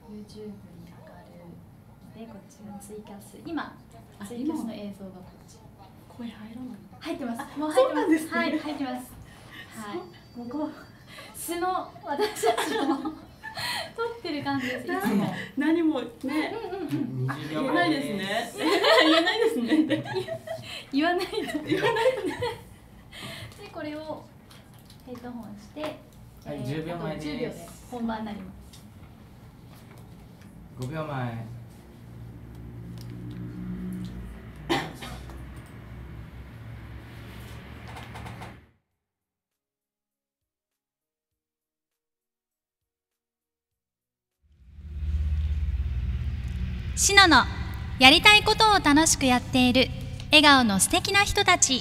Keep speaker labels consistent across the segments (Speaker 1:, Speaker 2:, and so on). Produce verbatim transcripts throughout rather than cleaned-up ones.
Speaker 1: ユーチューブ に上がるので、こっちがツイキャス、今ツイキャスの映像がこっち。
Speaker 2: 声入らない？
Speaker 1: 入ってます。もう
Speaker 2: そうなんですね。
Speaker 1: はい、入ってます。はい。もうこう素の私たちを撮ってる感じです。いつも。
Speaker 2: 何もね。言えないですね。言えないですね。
Speaker 1: 言わないと。
Speaker 2: 言わないとね。
Speaker 1: でこれをヘッドホンして、
Speaker 3: はい、じゅうびょうまえです。
Speaker 1: じゅうびょうで本番になります。
Speaker 3: ごびょうまえ。
Speaker 4: シノのやりたいことを楽しくやっている笑顔の素敵な人たち。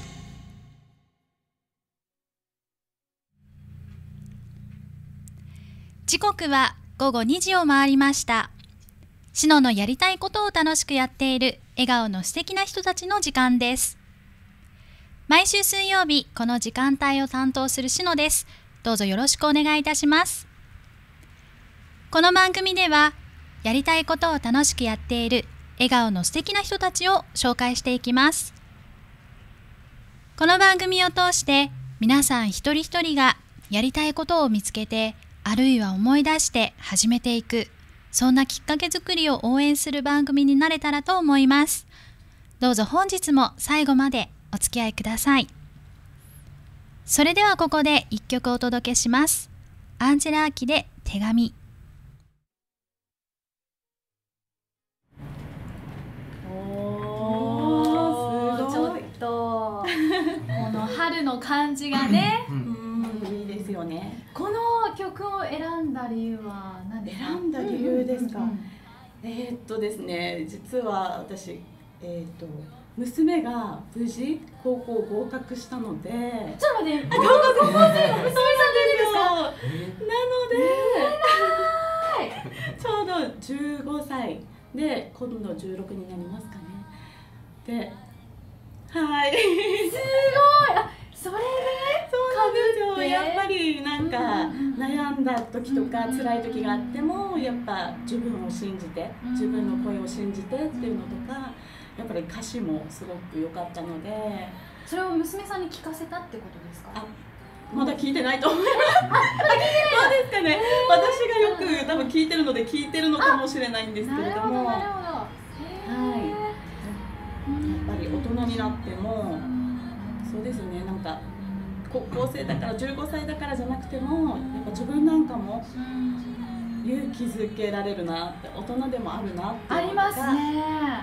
Speaker 4: 時刻はごごにじを回りました。シノのやりたいことを楽しくやっている笑顔の素敵な人たちの時間です。毎週水曜日この時間帯を担当するシノです。どうぞよろしくお願いいたします。この番組ではやりたいことを楽しくやっている笑顔の素敵な人たちを紹介していきます。この番組を通して皆さん一人一人がやりたいことを見つけて、あるいは思い出して始めていく、そんなきっかけ作りを応援する番組になれたらと思います。どうぞ本日も最後までお付き合いください。それではここで一曲お届けします。アンジェラ・アキで手紙。
Speaker 1: この春の感じがね、
Speaker 2: うん、いいですよね。
Speaker 1: この曲を選んだ理由は何ですか？
Speaker 2: 選んだ理由ですか？えー、っとですね、実は私、えー、っと娘が無事高校合格したので、ちょっ
Speaker 1: と待って、高校生の娘さんでいいですか？なの
Speaker 2: で、ちょうどじゅうごさいで今度じゅうろくになりますかね。で、はい。す
Speaker 1: ごい。あ、それで
Speaker 2: そうなんですよ。やっぱりなんか悩んだ時とか辛い時があっても、やっぱ自分を信じて、自分の声を信じてっていうのとか、やっぱり歌詞もすごく良かったので。
Speaker 1: それを娘さんに聞かせたってことですか？
Speaker 2: あ、まだ聞いてないと思います。そうですかね。私がよく多分聞いてるので聞いてるのかもしれないんですけれども。
Speaker 1: なるほど。
Speaker 2: はい。やっぱり大人になっても、そうですね、なんか高校生だからじゅうごさいだからじゃなくても、やっぱ自分なんかも勇気づけられるなって、大人でもあるなって
Speaker 1: ありますね。はい。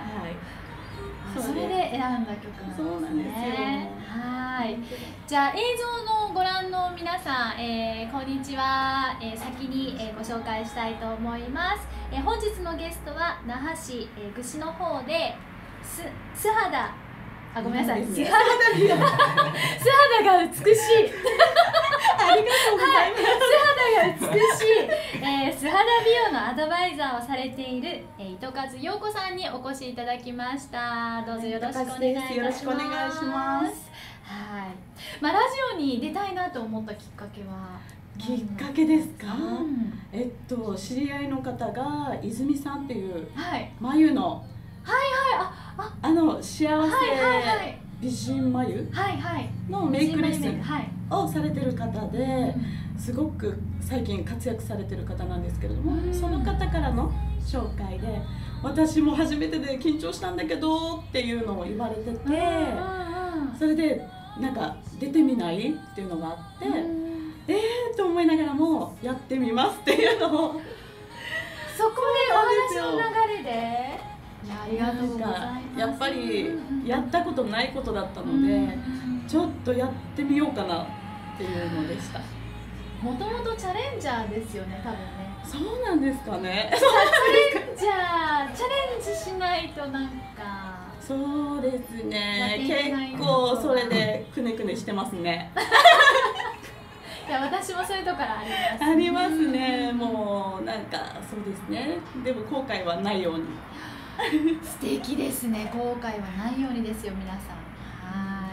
Speaker 1: それで選んだ曲なんですね。
Speaker 2: そうなんですよ。
Speaker 1: はい。じゃあ映像のご覧の皆さん、えー、こんにちは。えー、先に、えー、ご紹介したいと思います。えー、本日のゲストは那覇市、えー、串の方です素肌、あ、ごめんなさい、素肌が美しい。ありがとうございます。素肌が美しい、えー、素肌美容のアドバイザーをされている、えー、糸数陽子さんにお越しいただきました。どうぞよろしくお願いいたします。
Speaker 2: よろしくお願いします。
Speaker 1: はい。まあラジオに出たいなと思ったきっかけは。
Speaker 2: きっかけですか？うん、えっと知り合いの方が泉さんっていう眉の、
Speaker 1: はいはい、あ
Speaker 2: ああの幸せ美人眉のメイクレッスンをされてる方で、すごく最近活躍されてる方なんですけれども、その方からの紹介で、私も初めてで緊張したんだけどっていうのを言われてて、それでなんか出てみないっていうのがあって、えーと思いながらもやってみますっていうのを、
Speaker 1: そこでお話の流れで、いや、ありがとうございます。
Speaker 2: やっぱりやったことないことだったので、ちょっとやってみようかなっていうのでした。
Speaker 1: もともとチャレンジャーですよね、多分ね。
Speaker 2: そうなんですかね。
Speaker 1: チャレンジャー、チャレンジしないとなんか。
Speaker 2: そうですね。結構それでくねくねしてますね。
Speaker 1: いや、私もそういうところあります、
Speaker 2: ね。ありますね。もうなんかそうですね。でも後悔はないように。
Speaker 1: 素敵ですね。後悔はないようにですよ、皆さん。はい。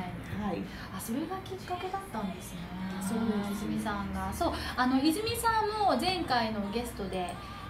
Speaker 2: はい。
Speaker 1: あ、それがきっかけだったんですね。
Speaker 2: そうです。
Speaker 1: 泉さんが、そう、あの泉さんも前回のゲストで、えー、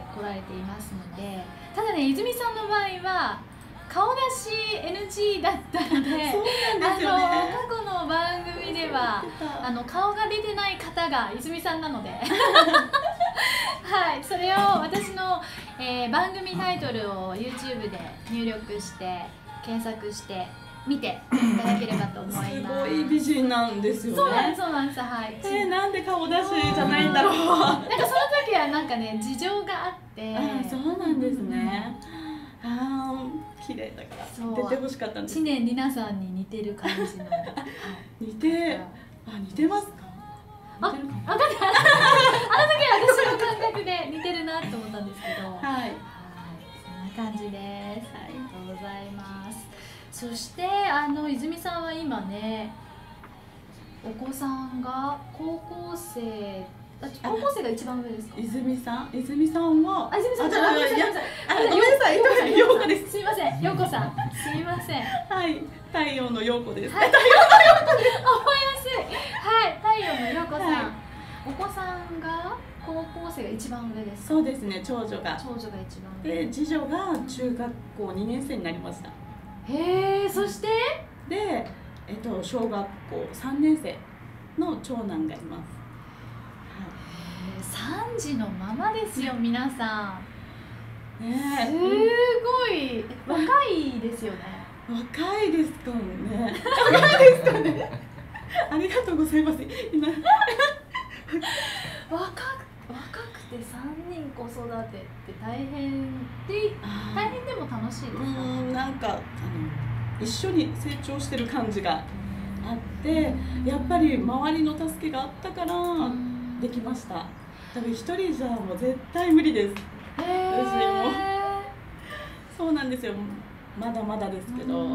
Speaker 1: 来られていますので、ただね泉さんの場合は顔出し エヌジー だったので、
Speaker 2: そうなんですよね、
Speaker 1: あの過去の番組ではあの顔が出てない方が泉さんなのではい、それを私の、えー、番組タイトルを YouTube で入力して検索して見ていただければと思います。
Speaker 2: すごい美人なんですよね。
Speaker 1: そうなんです、そうなんです。はい。
Speaker 2: えー、なんで顔出しじゃないんだろう。なんか
Speaker 1: その時はなんかね事情があって。
Speaker 2: あ、そうなんですね。うん、ああ、綺麗だから出てほしかったんです。
Speaker 1: 知念里奈さんに似てる感じの。
Speaker 2: 似て、あ、似てますか。
Speaker 1: あ、分かんない。あの時は私の感覚で似てるなと思ったんですけど。はい。はい、そんな感じです。ありがとうございます。そしてあの泉さんは今ね、お子さんが高校生、高校生が一番上ですか？
Speaker 2: 泉さん、泉さんは、
Speaker 1: あ、泉さん、ごめんなさい、
Speaker 2: ごめんなさい、陽子です。
Speaker 1: すみません、陽子さん、すみません。
Speaker 2: はい、太陽の陽子です。
Speaker 1: はい、太陽の陽子です。覚えやすい。はい、太陽の陽子さん。お子さんが高校生が一番上です。
Speaker 2: そうですね、長女が。
Speaker 1: 長女が一番上。
Speaker 2: で、次女が中学校にねん生になりました。
Speaker 1: へえ、そして
Speaker 2: で、えっと小学校さんねん生の長男がいます。
Speaker 1: さんじのままですよ、皆さん。ね、すごい若いですよね。
Speaker 2: 若いですかね。若いですかね。ありがとうございます。今
Speaker 1: 若く若くてさんにん子育てって大変で、大変でも楽しいですか？うん、
Speaker 2: なんかあの一緒に成長してる感じがあって、やっぱり周りの助けがあったからできました。多分一人じゃもう絶対無理です。私もそうなんですよ。まだまだですけど、はい、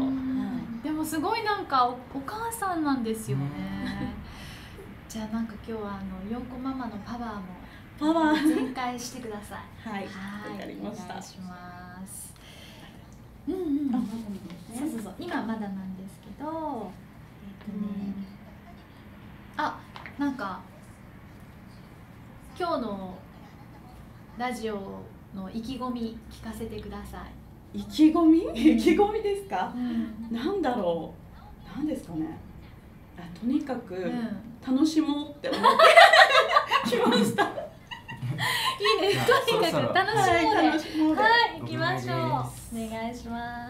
Speaker 1: でもすごいなんか お, お母さんなんですよね。じゃあなんか今日はあのよんこママのパワーも
Speaker 2: パワー
Speaker 1: 全開してください。
Speaker 2: はい、わかりました。
Speaker 1: お願いします。うんうん。あ、まだね。そうそうそう。今まだなんですけど、えっとね、あ、なんか今日のラジオの意気込み聞かせてください。
Speaker 2: 意気込み？意気込みですか？
Speaker 1: うん、なん
Speaker 2: だろう。なんですかね。あ、とにかく楽しもうって思ってきました。
Speaker 1: いいね。とにかく楽しもうで。はい、行きましょう。お願いします。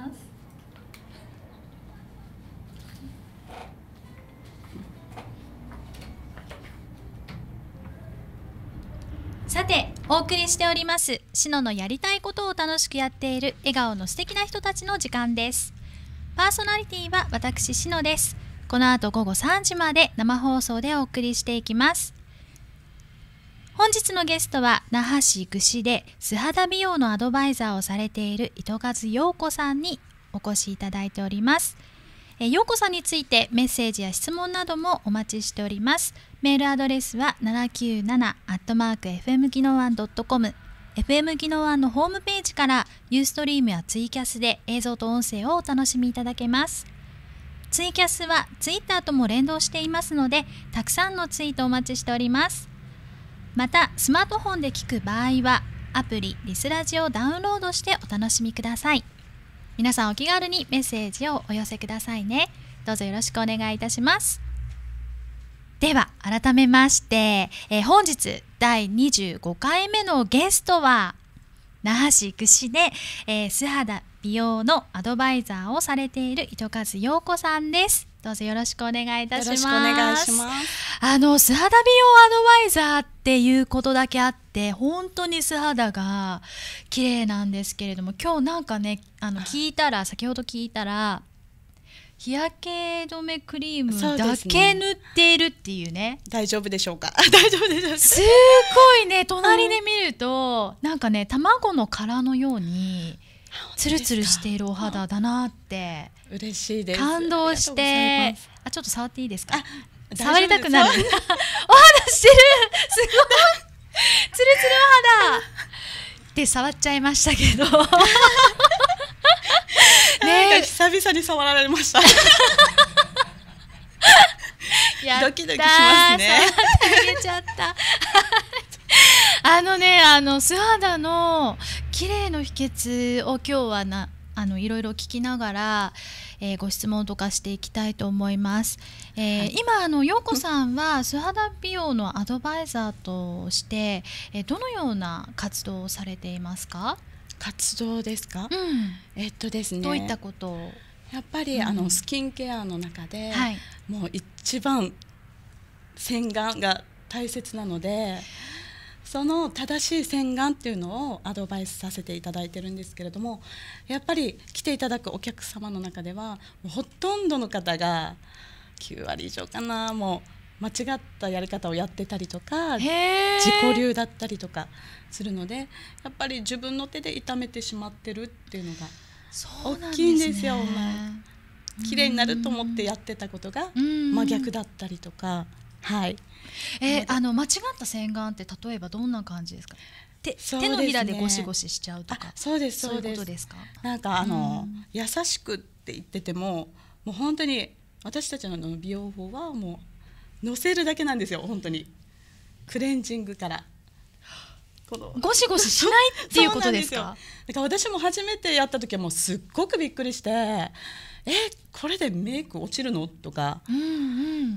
Speaker 4: さてお送りしておりますシノのやりたいことを楽しくやっている笑顔の素敵な人たちの時間です。パーソナリティは私シノです。この後午後さんじまで生放送でお送りしていきます。本日のゲストは那覇市串で素肌美容のアドバイザーをされている糸数陽子さんにお越しいただいております。え陽子さんについてメッセージや質問などもお待ちしております。メールアドレスは ななきゅうなな アットマーク エフエム ギノワン ドットコム、 エフエム ギノワンのホームページからユーストリームやツイキャスで映像と音声をお楽しみいただけます。ツイキャスはツイッターとも連動していますので、たくさんのツイートお待ちしております。またスマートフォンで聞く場合はアプリリスラジをダウンロードしてお楽しみください。皆さんお気軽にメッセージをお寄せくださいね。どうぞよろしくお願いいたします。では改めまして、えー、本日だいにじゅうごかいめのゲストは那覇市串で、えー、素肌美容のアドバイザーをされている糸数陽子さんです。どうぞよろしくお願いいたします。よろしくお願いします。あの素肌美容アドバイザーっていうことだけあって本当に素肌が綺麗なんですけれども、今日なんかねあの聞いたら先ほど聞いたら日焼け止めクリームだけ塗っているっていうね。
Speaker 2: 大丈夫でしょうか？大丈夫でしょうか？
Speaker 4: すごいね、隣で見るとなんかね卵の殻のようにツルツルしているお肌だなって
Speaker 2: 嬉しいです。
Speaker 4: 感動して、あ、ちょっと触っていいですか？触りたくなるお肌してるすごいツルツルお肌で触っちゃいましたけど
Speaker 2: ね、久々に触られましたドキドキしますね。
Speaker 4: 触ってあげちゃったあのね、あの素肌の綺麗の秘訣を今日はなあのいろいろ聞きながら、えー、ご質問とかしていきたいと思います。えーはい、今あの陽子さんは素肌美容のアドバイザーとして、えー、どのような活動をされていますか？
Speaker 2: 活動ですか？うん、えっとですね。
Speaker 4: どういったことを？
Speaker 2: やっぱり、うん、あのスキンケアの中で、はい、もう一番洗顔が大切なので、その正しい洗顔っていうのをアドバイスさせていただいてるんですけれども、やっぱり来ていただくお客様の中ではもうほとんどの方がきゅうわり以上かな、もう間違ったやり方をやってたりとか、自己流だったりとかするので、やっぱり自分の手で痛めてしまってるっていうのが大きいんですよ。綺麗になると思ってやってたことが真逆だったりとか。はい、
Speaker 4: えー、あの間違った洗顔って例えばどんな感じですか？手、手のひらでゴシゴシしちゃうとか。
Speaker 2: そうですそうです。
Speaker 4: そういうことですか？
Speaker 2: なんかあの、うん、優しくって言ってても、もう本当に私たちの美容法はもうのせるだけなんですよ。本当にクレンジングから
Speaker 4: このゴシゴシしないっていうことですか？
Speaker 2: だから私も初めてやった時はもうすっごくびっくりして、えこれでメイク落ちるのとか、うんうん、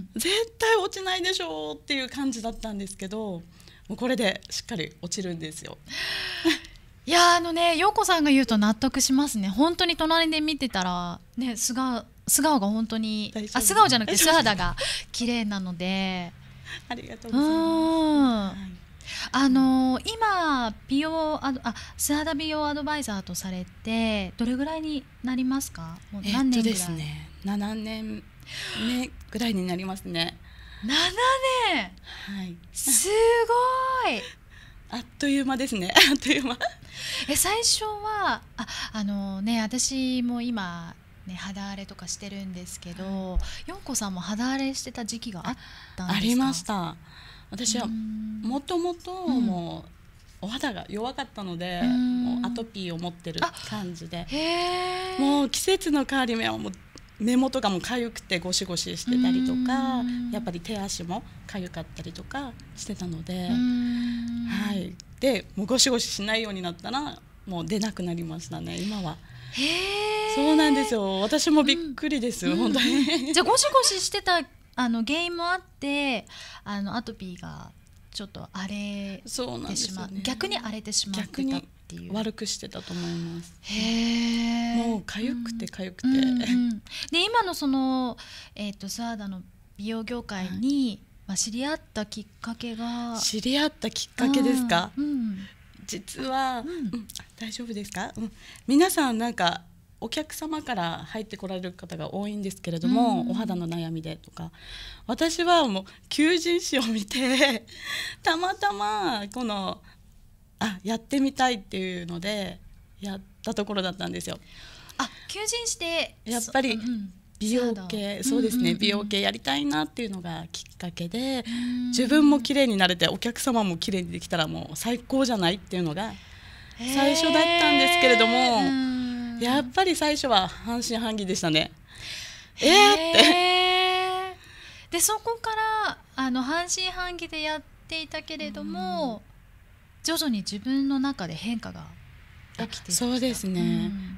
Speaker 2: 絶対落ちないでしょっていう感じだったんですけど、もうこれでしっかり落ちるんですよ。
Speaker 4: いやあのね、陽子さんが言うと納得しますね。本当に隣で見てたらね、素顔、素顔が本当にあ素顔じゃなくて素肌が綺麗なので
Speaker 2: ありがとうございます。
Speaker 4: あのー、今美容アドあ素肌美容アドバイザーとされてどれぐらいになりますか？もう何年ぐらい？えっとですね、
Speaker 2: ななねんめぐらいになりますね。
Speaker 4: ななねん、はい、すごい
Speaker 2: あっという間ですね。あっという間
Speaker 4: え最初はああのー、ね私も今ね、肌荒れとかしてるんですけど、陽子さんも肌荒れしてた時期があったんですか？
Speaker 2: ありました。私はもともともうお肌が弱かったので、もうアトピーを持ってる感じで、もう季節の変わり目はもう目元がもう痒くてゴシゴシしてたりとか、やっぱり手足も痒かったりとかしてたので、はい、でもうゴシゴシしないようになったらもう出なくなりましたね、今は。へー、そうなんですよ。私もびっくりです、うん、本当に。
Speaker 4: じゃあゴシゴシしてたあの原因もあってあのアトピーがちょっと荒れてしまう、ね、逆に荒れてしまってたっていう、
Speaker 2: 悪くしてたと思います。
Speaker 4: へー、
Speaker 2: もう痒くて痒くて、
Speaker 4: うんうんうん、で今のその、えー、と素肌の美容業界に、はい、まあ、知り合ったきっかけが
Speaker 2: 知り合ったきっかけですか？
Speaker 4: うんうん、
Speaker 2: 実は、うんうん、大丈夫ですか？うん、皆さんなんかお客様から入ってこられる方が多いんですけれども、うん、お肌の悩みでとか、私はもう求人誌を見てたまたまこのあやってみたいっていうのでやったところだったんですよ。
Speaker 4: あ、求人誌で
Speaker 2: やっぱり美容系、そうですね、うんうんうん、美容系やりたいなっていうのがきっかけで、自分も綺麗になれてお客様も綺麗にできたらもう最高じゃないっていうのが最初だったんですけれども、やっぱり最初は半信半疑でしたね。えーって
Speaker 4: でそこからあの半信半疑でやっていたけれども、徐々に自分の中で変化が起きてきた。
Speaker 2: そうですね、うん、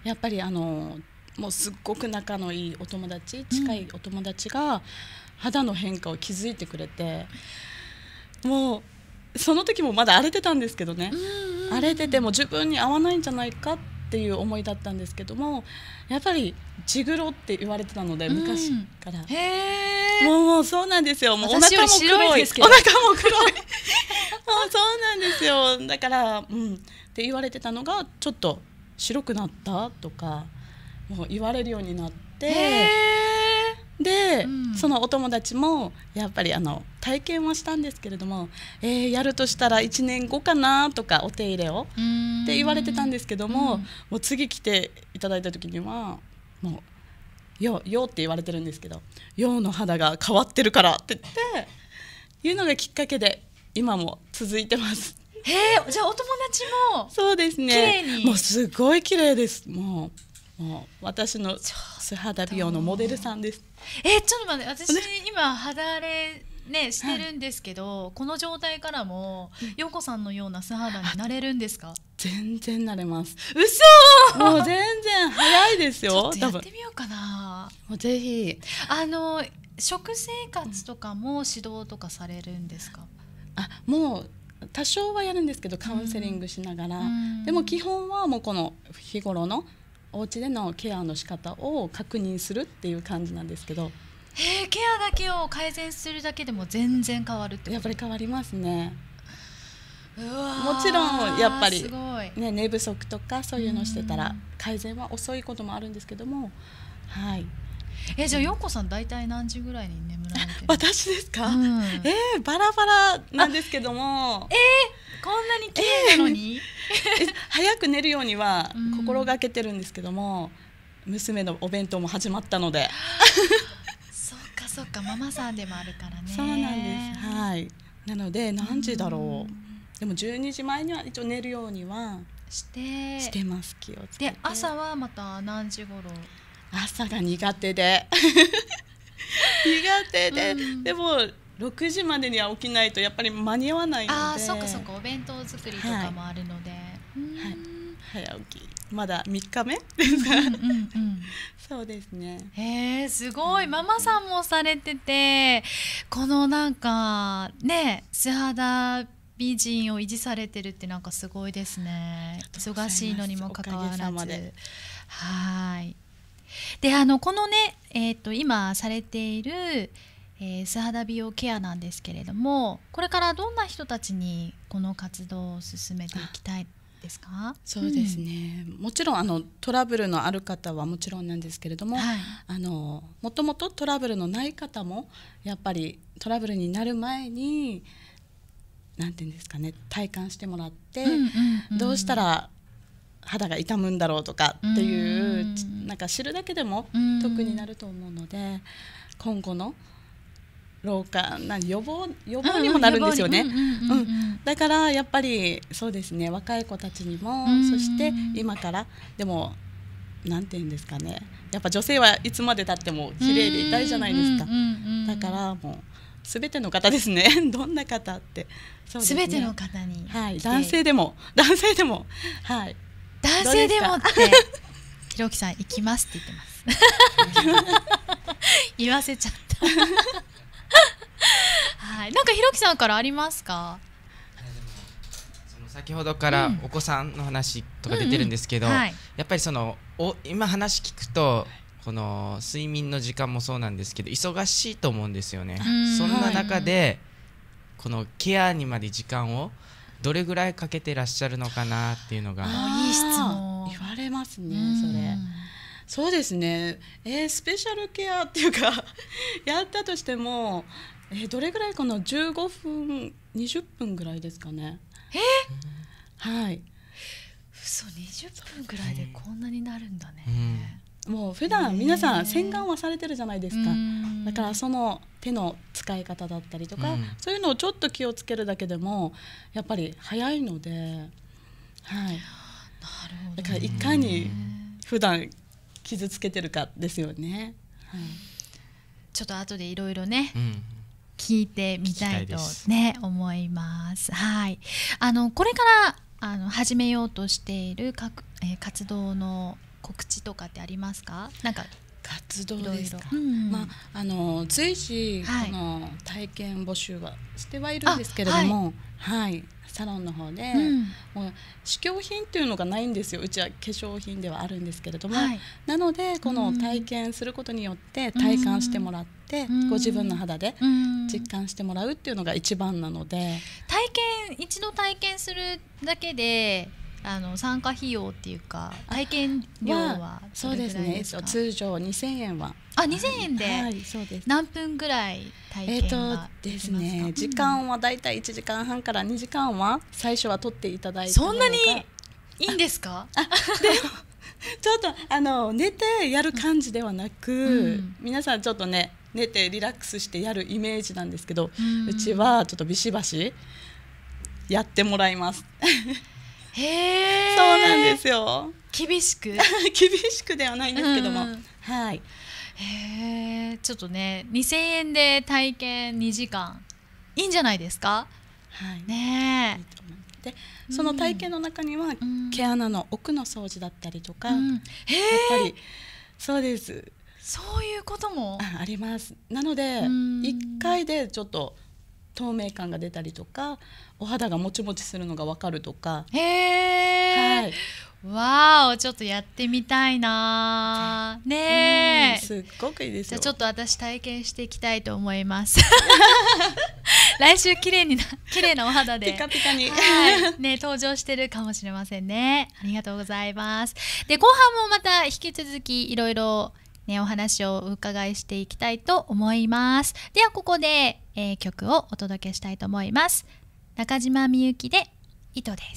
Speaker 2: やっぱりあのもうすっごく仲のいいお友達、近いお友達が肌の変化を気づいてくれて、もうその時もまだ荒れてたんですけどね、うんうんうん、荒れてても自分に合わないんじゃないかっていう思いだったんですけども、やっぱりジグロって言われてたので、昔から、うん、へー、もうそうなんですよ。もうお腹も黒い、お腹も黒いもうそうなんですよ。だから、うん、って言われてたのがちょっと白くなったとかもう言われるようになって、で、うん、そのお友達もやっぱりあの体験はしたんですけれども、えー、やるとしたらいちねんごかなとかお手入れをって言われてたんですけども、うん、もう次来ていただいた時にはもうよよって言われてるんですけど、よの肌が変わってるからって言っていうのがきっかけで今も続いてます。
Speaker 4: へー、じゃあお友達も
Speaker 2: そうですね、綺麗にもうすごい綺麗です。もうもう私の素肌美容のモデルさんです。
Speaker 4: えー、ちょっと待って、私今肌荒れねしてるんですけど、はい、この状態からも陽子さんのような素肌になれるんですか？
Speaker 2: 全然なれます。
Speaker 4: 嘘
Speaker 2: もう全然早いですよ。
Speaker 4: ちょっとやってみようかな。
Speaker 2: もうぜひ。
Speaker 4: あの食生活とかも指導とかされるんですか？
Speaker 2: あ、もう多少はやるんですけど、カウンセリングしながら、うん、でも基本はもうこの日頃のお家でのケアの仕方を確認するっていう感じなんですけど。
Speaker 4: へー、ケアだけを改善するだけでも全然変わるってこと？
Speaker 2: やっぱり変わりますね。
Speaker 4: うわ、
Speaker 2: もちろんやっぱり、
Speaker 4: すごい、
Speaker 2: ね、寝不足とかそういうのしてたら改善は遅いこともあるんですけども、はい。
Speaker 4: え、じゃあ陽子さん大体何時ぐらいに眠られてる？
Speaker 2: 私ですか？うん、えー、バラバラなんですけども、
Speaker 4: えー、こんなに綺麗なのに、
Speaker 2: えー、早く寝るようには心がけてるんですけども、うん、娘のお弁当も始まったので
Speaker 4: そっかそっか、ママさんでもあるからね。
Speaker 2: そうなんです、はい。なので何時だろう、うん、でもじゅうにじまえには一応寝るようには
Speaker 4: して
Speaker 2: してます。気をつけて。
Speaker 4: で朝はまた何時頃？
Speaker 2: 朝が苦手で苦手で、うん、でもろくじまでには起きないとやっぱり間に合わないので。
Speaker 4: あ、そっかそっか、お弁当作りとかもあるので、はい、
Speaker 2: はい、早起きまだみっかめですか？うんうん、うん、そうですね。
Speaker 4: へー、すごい、ママさんもされてて、このなんかね素肌美人を維持されてるってなんかすごいですね。忙しいのにもかかわらず。はい。で、あのこのね、えー、と今されている、えー、素肌美容ケアなんですけれども、これからどんな人たちにこの活動を進めていきたいですか？
Speaker 2: そうですね、うん、もちろんあのトラブルのある方はもちろんなんですけれども、はい、あのもともとトラブルのない方もやっぱりトラブルになる前になんていうんですかね、体感してもらって、うんうんうん、どうしたら肌が痛むんだろうとかっていう、うん、なんか知るだけでも得になると思うので、今後の老化何予防予防にもなるんですよね。だからやっぱりそうですね、若い子たちにも、うん、そして今からでもなんていうんですかね、やっぱ女性はいつまでたっても綺麗でいたいじゃないですか。だからもう全ての方ですねどんな方って
Speaker 4: そうですね、全ての方に、
Speaker 2: はい、男性でも男性でも、はい、
Speaker 4: 男性でもってひろきさん行きますって言ってます言わせちゃったはい、なんかひろきさんからありますか？
Speaker 3: その先ほどからお子さんの話とか出てるんですけど、うんうんうん、はい、やっぱりそのお今話聞くとこの睡眠の時間もそうなんですけど忙しいと思うんですよね。そんな中で、はい、このケアにまで時間をどれぐらいかけてらっしゃるのかなっていうのが。
Speaker 4: いい質問
Speaker 2: 言われますね、それ。そうですね、えー、スペシャルケアっていうかやったとしても、えー、どれぐらいかな、じゅうごふんにじゅっぷんぐらいですかね。
Speaker 4: え
Speaker 2: ー、はい。
Speaker 4: 嘘、にじゅっぷんぐらいでこんなになるんだね。
Speaker 2: うん、もう普段皆さん洗顔はされてるじゃないですか。だからその手の使い方だったりとか、うん、そういうのをちょっと気をつけるだけでもやっぱり早いので、はい、なる
Speaker 4: ほどね。
Speaker 2: だからいかに普段傷つけてるかですよね。はい、
Speaker 4: ちょっと後でいろいろね、うん、聞いてみたいとね思います。はい、あのこれからあの始めようとしているか、えー、活動の告知とかってありますか？なんか
Speaker 2: 活動ですか。いろいろ、うん、まああの随時、はい、この体験募集はしてはいるんですけれども、はい、はい、サロンの方で、うん、もう試供品っていうのがないんですよ。うちは化粧品ではあるんですけれども、はい、なのでこの体験することによって体感してもらって、うん、ご自分の肌で実感してもらうっていうのが一番なので、
Speaker 4: 体験一度体験するだけであの参加費用っていうか体験料は
Speaker 2: そうですね、通常にせんえんは
Speaker 4: あにせんえんで、
Speaker 2: はい、そうです。
Speaker 4: 何分ぐらい体験ができますか？
Speaker 2: えーとですね、時間はだいたいいちじかんはんからにじかんは最初は取っていただいて、
Speaker 4: そんなにいいんですか？
Speaker 2: あでもちょっとあの寝てやる感じではなく、うん、皆さんちょっとね寝てリラックスしてやるイメージなんですけど、うん、うちはちょっとビシバシやってもらいます
Speaker 4: へー、
Speaker 2: そうなんですよ。
Speaker 4: 厳しく
Speaker 2: 厳しくではないんですけども、はい。
Speaker 4: へへえ、ちょっとねにせんえんで体験にじかんいいんじゃないですか。
Speaker 2: はい、
Speaker 4: ねえ。
Speaker 2: いいと思います。で、その体験の中には、うん、毛穴の奥の掃除だったりとか、うん、やっぱりそうです。
Speaker 4: そういうことも
Speaker 2: あ, あります。なのでいっかいでちょっと透明感が出たりとか、お肌がもちもちするのが分かるとか。
Speaker 4: へえ、はい、わーお、ちょっとやってみたいなねえ、
Speaker 2: すっごくいいですよ。
Speaker 4: じゃあちょっと私体験していきたいと思います来週綺麗にな綺麗なお肌で
Speaker 2: ピカピカに、
Speaker 4: はい、ね、登場してるかもしれませんね。ありがとうございます。で、後半もまた引き続きいろいろね、お話をお伺いしていきたいと思います。ではここで、えー、曲をお届けしたいと思います。中島みゆきで糸です。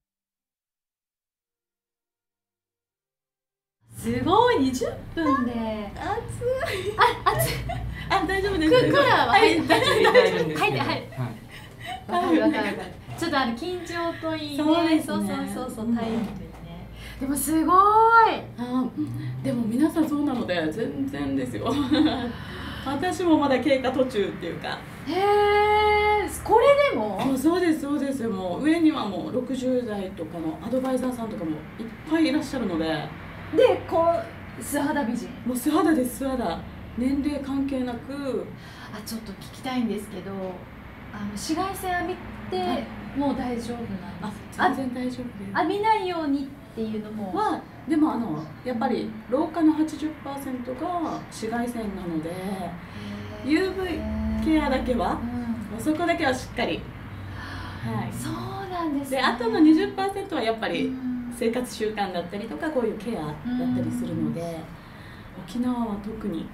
Speaker 1: すごい、にじゅっぷんで。暑い。あ、暑い。
Speaker 2: あ、大丈夫です。
Speaker 1: クーラーは入って
Speaker 3: 大丈夫です。
Speaker 1: 入って入って。わかるわかるわかる。ちょっとあの緊張といいね。そうですね。そうそうそうそう、タイムですね。でもすごい。
Speaker 2: あ、でも皆さんそうなので全然ですよ。私もまだ経過途中っていうか。
Speaker 1: へえ、これでも？
Speaker 2: もうそうですそうです。もう上にはもうろくじゅうだいとかのアドバイザーさんとかもいっぱいいらっしゃるので。
Speaker 1: で、こう素肌美人。
Speaker 2: もう素肌です素肌。年齢関係なく。
Speaker 1: あ、ちょっと聞きたいんですけど、あの紫外線浴びてもう大丈夫なんですか？
Speaker 2: あ、全然大丈夫です。
Speaker 1: 浴びないようにっていうのも。
Speaker 2: はでもあのやっぱり老化の はちじゅっパーセント が紫外線なので、ユーブイ ケアだけは、うん、そこだけはしっかり。
Speaker 1: はい。そうなんですね。
Speaker 2: で、あとの にじゅっパーセント はやっぱり生活習慣だったりとかこういうケアだったりするので、うん、沖縄は特に。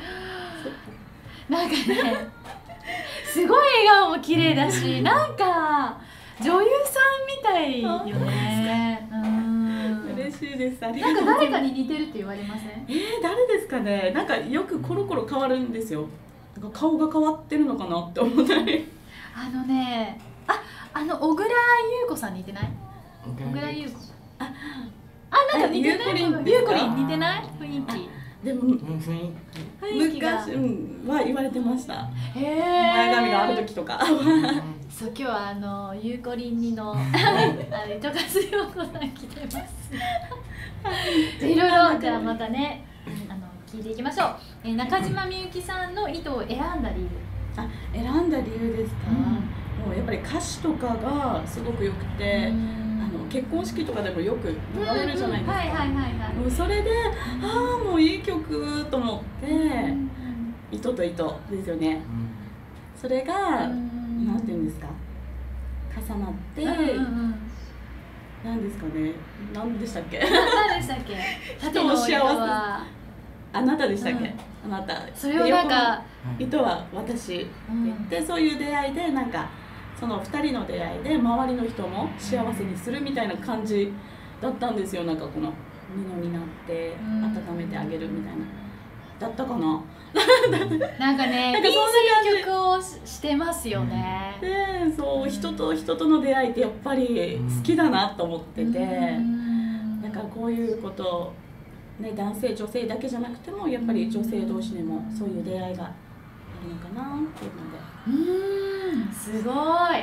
Speaker 1: なんかね、すごい笑顔も綺麗だし、なんか女優さんみたいよね。
Speaker 2: 嬉しいです。
Speaker 1: なんか誰かに似てるって言われません？
Speaker 2: えー、誰ですかね。なんかよくコロコロ変わるんですよ。なんか顔が変わってるのかなって思ったり。
Speaker 1: あのね、あ、あの小倉優子さん似てない？小倉優子。あ、あ、なんか似てない？ゆうこりん似てない？雰囲気。
Speaker 2: でも昔は言われてました。
Speaker 1: へえ。
Speaker 2: 前髪がある時とか。
Speaker 1: そう、今日はあのゆうこりんにのあの糸数陽子さん来てます。いろいろじゃあまたね、あの聞いていきましょう。えー、中島みゆきさんの糸を選んだ理由。
Speaker 2: あ、選んだ理由ですか。うん、もうやっぱり歌詞とかがすごく良くて。結婚式とかでもよく流れるじゃないですか。もうそれで、ああもういい曲と思って、糸と糸ですよね。それがなんていうんですか、重なって、なんですかね、なんでしたっけ？
Speaker 1: 何でしたっけ？
Speaker 2: 人を幸せ。あなたでしたっけ？あなた。
Speaker 1: それをなんか
Speaker 2: 糸は私って言って、そういう出会いでなんか。そのふたりの出会いで周りの人も幸せにするみたいな感じだったんですよ。なんかこの布になって温めてあげるみたいなだったかな。
Speaker 1: なんかね、いい選曲をしてますよね。
Speaker 2: で、そう、人と人との出会いってやっぱり好きだなと思ってて、なんかこういうことね、男性女性だけじゃなくてもやっぱり女性同士でもそういう出会いがあるのかなっていうので。
Speaker 1: うーん、すごい、はい、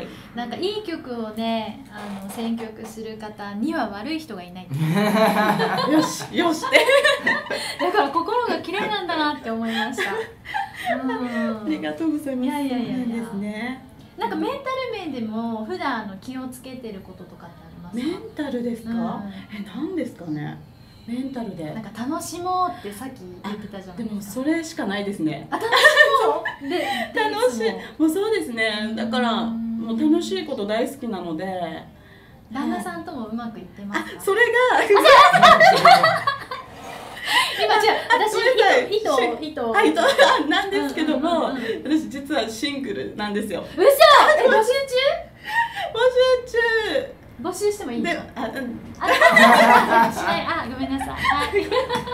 Speaker 1: なんかいい曲をね、あの選曲する方には悪い人がいない
Speaker 2: よしよしって
Speaker 1: だから心が綺麗なんだなって思いました。
Speaker 2: うん、ありがとうございます。い
Speaker 1: やいやいやいや
Speaker 2: ですね。
Speaker 1: なんかメンタル面でも普段あの気をつけてることとかってありますか？
Speaker 2: メンタルですか？うん、え、なんですかね。メンタルで
Speaker 1: なんか楽しもうってさっき言ってたじゃないですか。
Speaker 2: でもそれしかないですね。
Speaker 1: あ、楽しもうで
Speaker 2: 楽しい、もうそうですね。だからもう楽しいこと大好きなので、
Speaker 1: 旦那さんともうまくいってますか？
Speaker 2: それが
Speaker 1: 今じゃあ私糸糸
Speaker 2: あ、糸なんですけども、私実はシングルなんですよ。
Speaker 1: 嘘？募集中？
Speaker 2: 募集中。
Speaker 1: 募集してもいいの？あ、うん。あ、しない。あ、ごめんなさい。はい。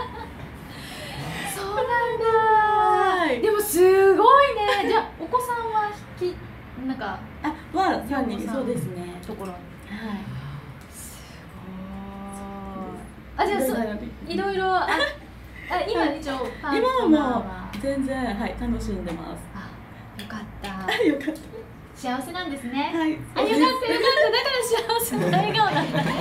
Speaker 1: そうなんだ。でもすごいね。じゃあお子さんは引きなんか
Speaker 2: あはさんにんそうですね。
Speaker 1: ところに。はい。すごい。あ、じゃあそいろいろああ、今一応パー
Speaker 2: 今
Speaker 1: トナー
Speaker 2: はも
Speaker 1: は
Speaker 2: う全然はい楽しんでます。
Speaker 1: あ、よかった
Speaker 2: よかった。
Speaker 1: 幸せなんですね。
Speaker 2: はい。
Speaker 1: あ、よかったよかった、だから幸せな笑顔なんだね。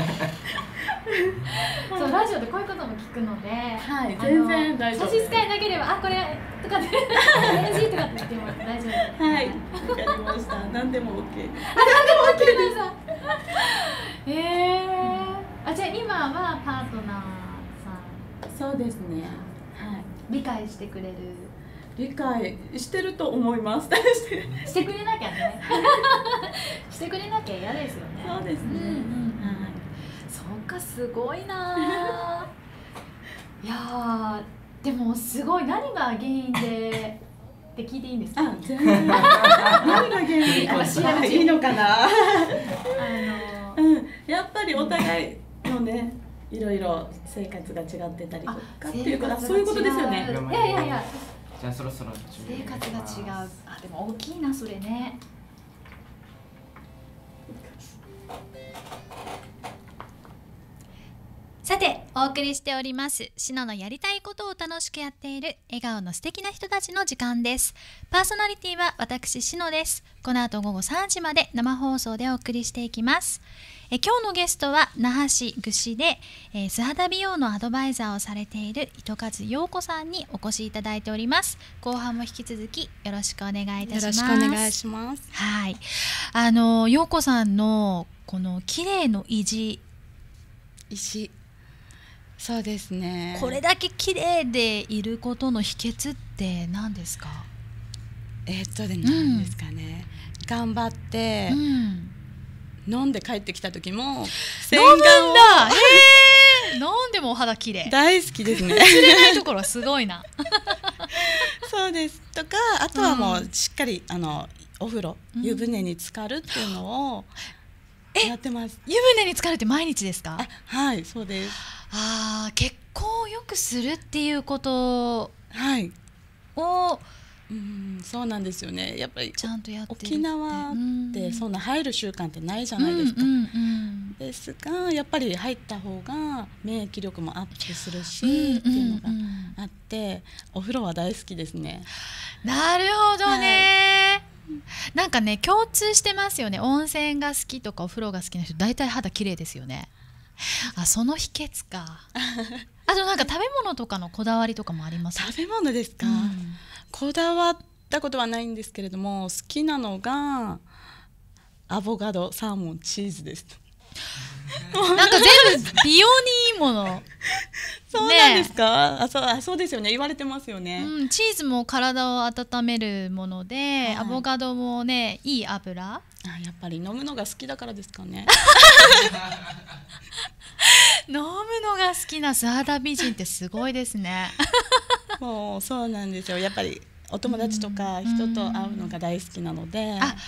Speaker 1: そう、ラジオでこういうことも聞くので、
Speaker 2: はい、
Speaker 1: あの
Speaker 2: 全然大丈夫
Speaker 1: 差し支えなければ、あ、これとかって エヌジー とかって言っても大丈夫です。
Speaker 2: はい、わかりました。何でも オーケー。
Speaker 1: あ、なんでも オーケー なんだ。ええー。あ、じゃあ今はパートナーさん。
Speaker 2: そうですね。はい。
Speaker 1: 理解してくれる。
Speaker 2: 理解してると思います。
Speaker 1: してくれなきゃね。してくれなきゃ嫌ですよね。
Speaker 2: そうですね。うんうん、はい。
Speaker 1: そうか、すごいな。いやでもすごい、何が原因でって聞いていいんですか？
Speaker 2: あ、全然。何が原因？あ、いいのかな。あの、うん、やっぱりお互いのね、いろいろ生活が違ってたりとかっていうか、そういうことですよね。
Speaker 1: いやいやいや。
Speaker 3: じゃあそろそろ
Speaker 1: 生活が違う。あ、でも大きいなそれね。
Speaker 4: さてお送りしておりますシノのやりたいことを楽しくやっている笑顔の素敵な人たちの時間です。パーソナリティは私シノです。この後午後さんじまで生放送でお送りしていきます。え今日のゲストは那覇市具志で、えー、素肌美容のアドバイザーをされている糸数陽子さんにお越しいただいております。後半も引き続きよろしくお願いいたします。
Speaker 5: よろしくお願いします。
Speaker 4: はい、あの陽子さんのこの綺麗の維持
Speaker 5: 石、そうですね。
Speaker 4: これだけ綺麗でいることの秘訣って何ですか？
Speaker 5: えー、っとで何ですかね、うん、頑張って、うん、飲んで帰ってきた時も
Speaker 4: 洗顔を飲むんだ。へー飲んでもお肌綺麗。
Speaker 5: 大好きですね。
Speaker 4: 忘れないところはすごいな。
Speaker 5: そうですとか、あとはもうしっかり、うん、あのお風呂、湯船に浸かるっていうのをやってます。
Speaker 4: 湯船に浸かるって毎日ですか？
Speaker 5: はい、そうです。
Speaker 4: ああ、血行をよくするっていうことを、
Speaker 5: はい、うん、そうなんですよね。やっぱり
Speaker 4: ちゃんとやってるって
Speaker 5: 沖縄ってそんな入る習慣ってないじゃないですか。うんうんうん、ですがやっぱり入った方が免疫力もアップするし、うんうんうん、っていうのがあって、お風呂は大好きですね。
Speaker 4: なるほどね、はい、なんかね共通してますよね。温泉が好きとかお風呂が好きな人大体肌綺麗ですよね。あ、その秘訣か。あとなんか食べ物とかのこだわりとかもあります？
Speaker 5: 食べ物ですか、うん、こだわったことはないんですけれども、好きなのがアボカド、サーモン、チーズです。
Speaker 4: なんか全部美容にいいもの。
Speaker 5: そうなんですか、ね、あ、そう、あ、そうですよね、言われてますよね、
Speaker 4: うん、チーズも体を温めるもので、はい、アボカドもね、いい油。
Speaker 5: あ、やっぱり飲むのが好きだからですかね。
Speaker 4: 飲むのが好きな素肌美人ってすごいですね。
Speaker 5: もうそうなんですよ。やっぱりお友達とか人と会うのが大好きなので、あ、
Speaker 4: はい、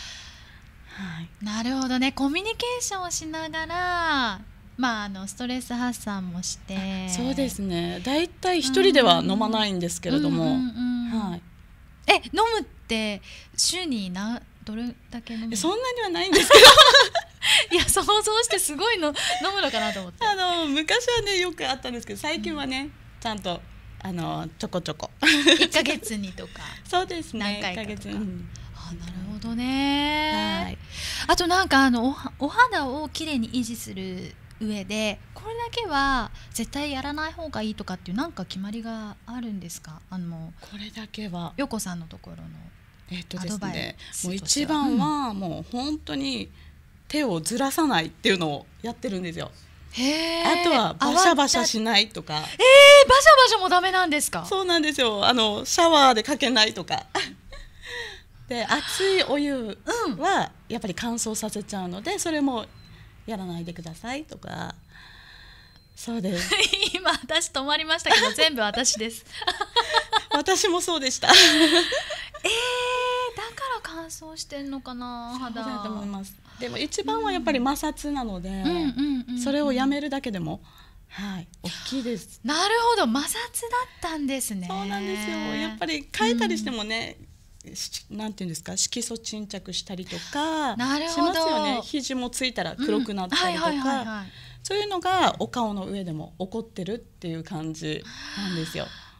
Speaker 4: なるほどね。コミュニケーションをしながら、まあ、あのストレス発散もして。
Speaker 5: そうですね。だいたい一人では飲まないんですけれども、はい。
Speaker 4: え、飲むって週に何どれだけ飲む？
Speaker 5: そんなにはないんですけど。
Speaker 4: いや、想像してすごいの飲むのかなと思って。
Speaker 5: あの昔はねよくあったんですけど、最近はね、うん、ちゃんとあのちょこちょこ
Speaker 4: いっかげつにとか。
Speaker 5: そうですね、
Speaker 4: 何回かとか。
Speaker 5: いっかげつ、うん、
Speaker 4: あ、なるほどね、
Speaker 5: はい。
Speaker 4: あとなんかあの お, お肌をきれいに維持する上でこれだけは絶対やらない方がいいとかっていうなんか決まりがあるんですか？あの
Speaker 5: これだけは
Speaker 4: 陽子さんのところの
Speaker 5: えっとですね、もう一番はもう本当に手をずらさないっていうのをやってるんですよ。
Speaker 4: へー。
Speaker 5: あとはバシャバシャしないとか。えー、バシャ
Speaker 4: バシャもダメなんですか？
Speaker 5: そうなんですよ。あのシャワーでかけないとか。で、熱いお湯はやっぱり乾燥させちゃうので、それもやらないでくださいとか。そうです。
Speaker 4: 今私止まりましたけど全部私です。
Speaker 5: 私もそうでした。えー、
Speaker 4: だから乾燥してんのかな、肌。
Speaker 5: そうだと思います。でも一番はやっぱり摩擦なので、それをやめるだけでも、はい、大きいです。
Speaker 4: なるほど、摩擦だったんですね。
Speaker 5: そうなんですよ。やっぱり変えたりしてもね、うん、なんていうんですか、色素沈着したりとかしますよね。肘もついたら黒くなったりとか、そういうのがお顔の上でも起こってるっていう感じなんですよ。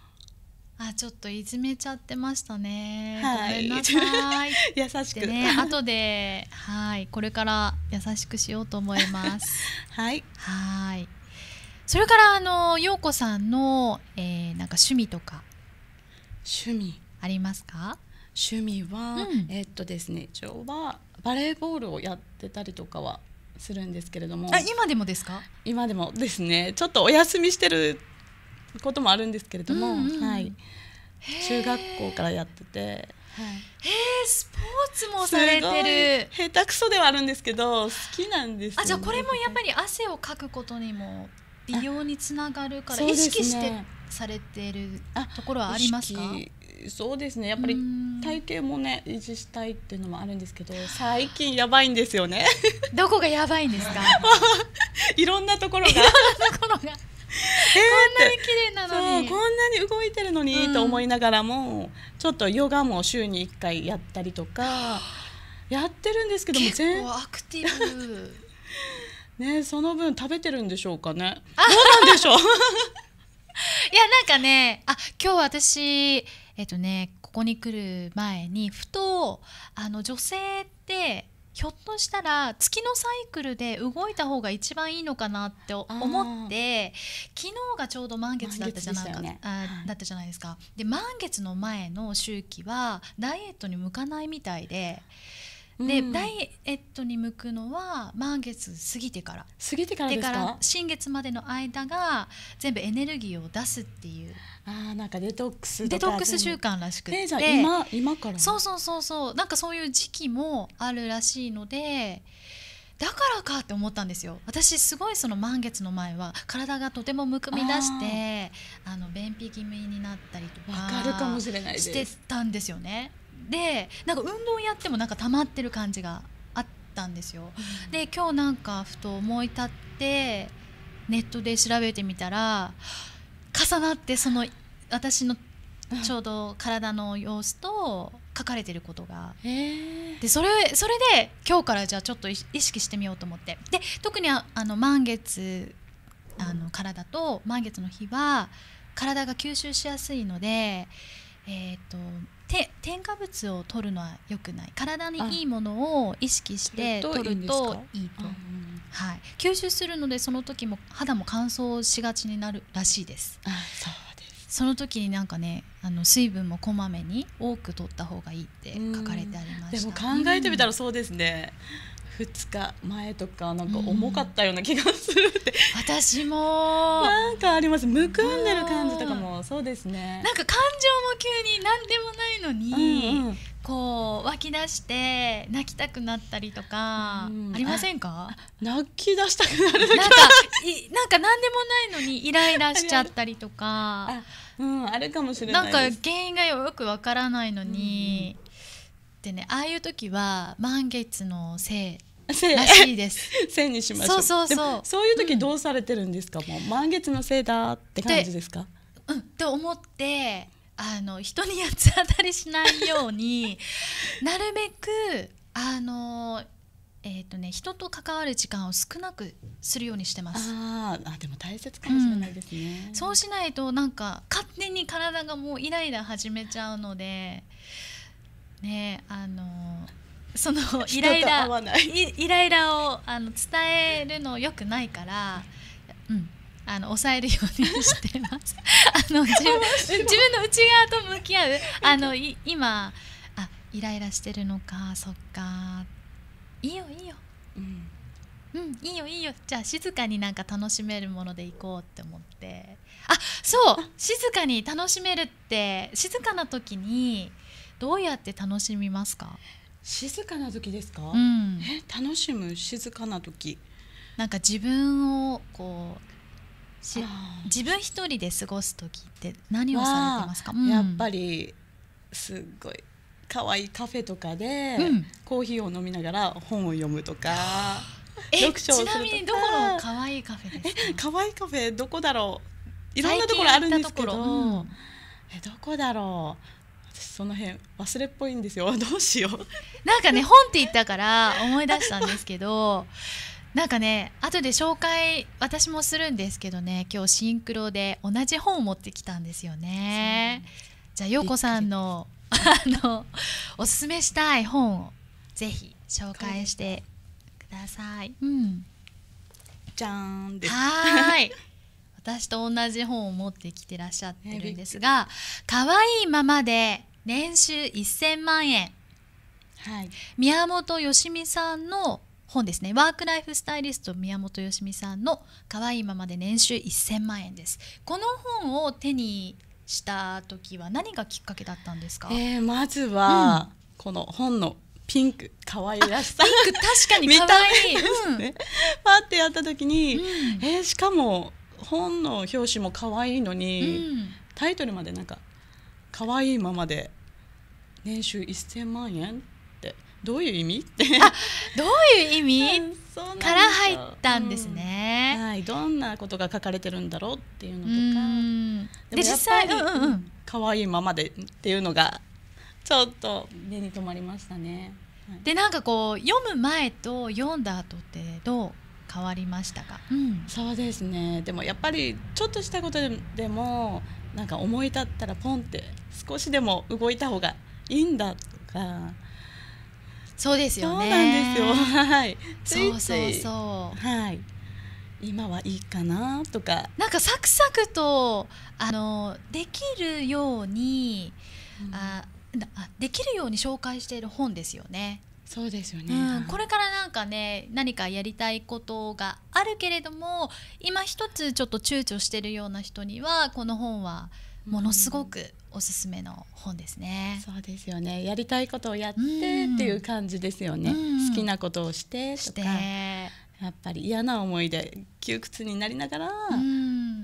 Speaker 4: あ、ちょっといじめちゃってましたね、
Speaker 5: はい、
Speaker 4: ごめんなさい
Speaker 5: 優しく
Speaker 4: ね、後で、はい、これから優しくしようと思います
Speaker 5: はい
Speaker 4: はい。それからあの陽子さんの、えー、なんか趣味とか
Speaker 5: 趣味
Speaker 4: ありますか？
Speaker 5: 趣味は、うん、えー、っとですね一応はバレーボールをやってたりとかはするんですけれども。
Speaker 4: あ、今でもですか？
Speaker 5: 今でもですね、ちょっとお休みしてることもあるんですけれども、うんうん、はい、中学校からやってて、はい、へー、
Speaker 4: スポーツもされてる。
Speaker 5: 下手くそではあるんですけど好きなんですよね。
Speaker 4: あ、じゃあこれもやっぱり汗をかくことにも美容につながるから意識してされてるところはありますか？
Speaker 5: そうですね、やっぱり体型もね維持したいっていうのもあるんですけど、最近やばいんですよね
Speaker 4: どこがやばいんですか？
Speaker 5: いろんなところが
Speaker 4: いろんなところがこんなに綺麗なのに、
Speaker 5: そう、こんなに動いてるのに、うん、と思いながらもちょっとヨガも週にいっかいやったりとかやってるんですけども、
Speaker 4: 結構アクティブ
Speaker 5: ね、その分食べてるんでしょうかね。どうなんでしょうい
Speaker 4: や、なんかね、あ、今日私えっとねここに来る前にふとあの女性ってひょっとしたら月のサイクルで動いた方が一番いいのかなって思って、昨日がちょうど満月だったじゃないか、ね、あだったじゃないですか。で、満月の前の周期はダイエットに向かないみたいで。で、うん、ダイエットに向くのは満月過ぎてから
Speaker 5: 過ぎてからですか？
Speaker 4: でから新月までの間が全部エネルギーを出すっていう、
Speaker 5: あー、なんかデトックスとか
Speaker 4: デトックス習慣らしくて、
Speaker 5: えー、じゃあ今、今から
Speaker 4: そうそうそうそう、なんかそういう時期もあるらしいので、だからかって思ったんですよ。私すごいその満月の前は体がとてもむくみ出してあの便秘気味になったりとか
Speaker 5: わかるかもしれないです。
Speaker 4: してたんですよね。で、なんか運動やってもなんか溜まってる感じがあったんですよ、うん、で、今日なんかふと思い立ってネットで調べてみたら重なって、その私のちょうど体の様子と書かれてることが、でそれそれで今日からじゃあちょっと意識してみようと思って、で特にああの満月あの体と満月の日は体が吸収しやすいので、えーとて添加物を取るのは良くない、体にいいものを意識して取るといいと、はい、吸収するのでその時も肌も乾燥しがちになるらしいです。
Speaker 5: あ、そうです。
Speaker 4: その時になんかね、あの水分もこまめに多く取った方がいいって書かれてありました。
Speaker 5: でも考えてみたらそうですね、うん、ふつかまえとかなんか重かったような気がするって、
Speaker 4: うん、私も
Speaker 5: なんかあります。むくんでる感じとかもそうですね。
Speaker 4: なんか感情も急に何でもないのに、うんうん、こう湧き出して泣きたくなったりとか、うん、ありませんか？
Speaker 5: 泣き出したくなる
Speaker 4: なんかいなんか何でもないのにイライラしちゃったりとか
Speaker 5: あ、うん、あるかもしれないです。
Speaker 4: なんか原因がよくわからないのに、うんうん、でね、ああいう時は満月のせいらしいです。
Speaker 5: せいにしましょう。
Speaker 4: そうそうそう。
Speaker 5: でもそういう時どうされてるんですか？うん、もう満月のせいだって感じですか？
Speaker 4: うん、って思ってあの人に八つ当たりしないようになるべくあのえっとね人と関わる時間を少なくするようにしてます。
Speaker 5: ああ、でも大切かもしれないですね、
Speaker 4: うん、そうしないとなんか勝手に体がもうイライラ始めちゃうのでね、あのそのイライライライラをあの伝えるの良くないから、うん、あの抑えるようにしてますあの 自, 分自分の内側と向き合うあのい今あイライラしてるのか、そっか、いいよいいよ、うんうん、いいよいいよ、じゃあ静かになんか楽しめるものでいこうって思って、あ、そう静かに楽しめるって、静かな時にどうやって楽しみますか？
Speaker 5: 静かな時ですか？
Speaker 4: うん、
Speaker 5: え楽しむ静かな時、
Speaker 4: なんか自分をこうし自分一人で過ごす時って何をされてますか？うん、
Speaker 5: やっぱりすっごい可愛いカフェとかで、うん、コーヒーを飲みながら本を読むとか
Speaker 4: 読書をするとか。ちなみにどこの可愛いカフェですか？
Speaker 5: え可愛いカフェどこだろう、いろんなところあるんですけど、うん、えどこだろう、その辺忘れっぽいんですよ。どうしよう。
Speaker 4: なんかね本って言ったから思い出したんですけどなんかね、後で紹介私もするんですけどね、今日シンクロで同じ本を持ってきたんですよね。じゃあ陽子さんのあのおすすめしたい本をぜひ紹介してください。うん、
Speaker 5: じゃーんです。
Speaker 4: はい。私と同じ本を持ってきてらっしゃってるんですが、可愛いままで年収せんまんえん、はい、宮本よしみさんの本ですね。ワークライフスタイリスト宮本よしみさんの可愛いままで年収せんまんえんです。この本を手にした時は何がきっかけだったんですか？
Speaker 5: えー、まずは、うん、この本のピンク可愛らしさ、
Speaker 4: ピンク確かに可愛い、
Speaker 5: うん、ね、パッてやった時に、うん、えー、しかも本の表紙も可愛いのに、うん、タイトルまでなんか可愛いままで年収せんまんえんってどういう意味って
Speaker 4: あ、どういう意味、うん、そうから入ったんですね、
Speaker 5: うん、はい、どんなことが書かれてるんだろうっていうのとか、うん、
Speaker 4: で実際、うんうんうん、
Speaker 5: 可愛いままでっていうのがちょっと目に留まりましたね、
Speaker 4: はい、でなんかこう読む前と読んだ後ってどう変わりましたか？
Speaker 5: うん、そうですね。でもやっぱりちょっとしたことでもなんか思い立ったらポンって少しでも動いた方がいいんだとか。
Speaker 4: そうですよね。
Speaker 5: そうなんですよ。はい。
Speaker 4: そうそうそう。
Speaker 5: はい。今はいいかなとか。
Speaker 4: なんかサクサクとあのできるように、うん、あできるように紹介している本ですよね。
Speaker 5: そうですよね、
Speaker 4: うん、これからなんかね何かやりたいことがあるけれども今一つちょっと躊躇してるような人にはこの本はものすごくおすすめの本ですね、
Speaker 5: うん、そうですよね。やりたいことをやってっていう感じですよね、うん、好きなことをしてとか、やっぱり嫌な思いで窮屈になりながら、うん、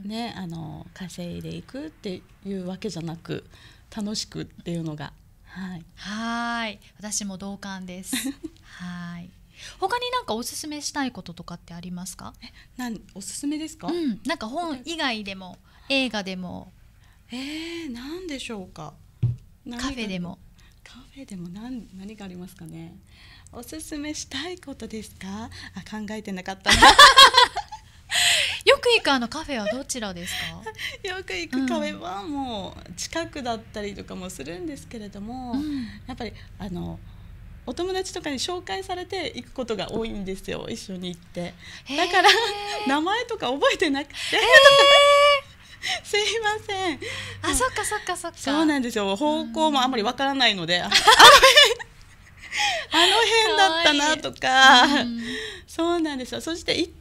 Speaker 5: ね、あの稼いでいくっていうわけじゃなく楽しくっていうのが、はい、
Speaker 4: はい、私も同感ですはい。他になんかおすすめしたいこととかってありますか？
Speaker 5: え、なんおすすめですか？
Speaker 4: うん、なんか本以外でも映画でも、
Speaker 5: えー、なんでしょうか。
Speaker 4: カフェでも
Speaker 5: カフェでも 何, 何がありますかね。おすすめしたいことですか？あ、考えてなかった
Speaker 4: よく行くあのカフェはどちらですか？
Speaker 5: よく行くカフェはもう近くだったりとかもするんですけれども、うん、やっぱりあのお友達とかに紹介されて行くことが多いんですよ、一緒に行って。だから名前とか覚えてなくてすいません。
Speaker 4: あ、そっかそっかそっか。
Speaker 5: そうなんですよ。方向もあんまりわからないので、あの辺だったなとか、そうなんですよ。そして行って、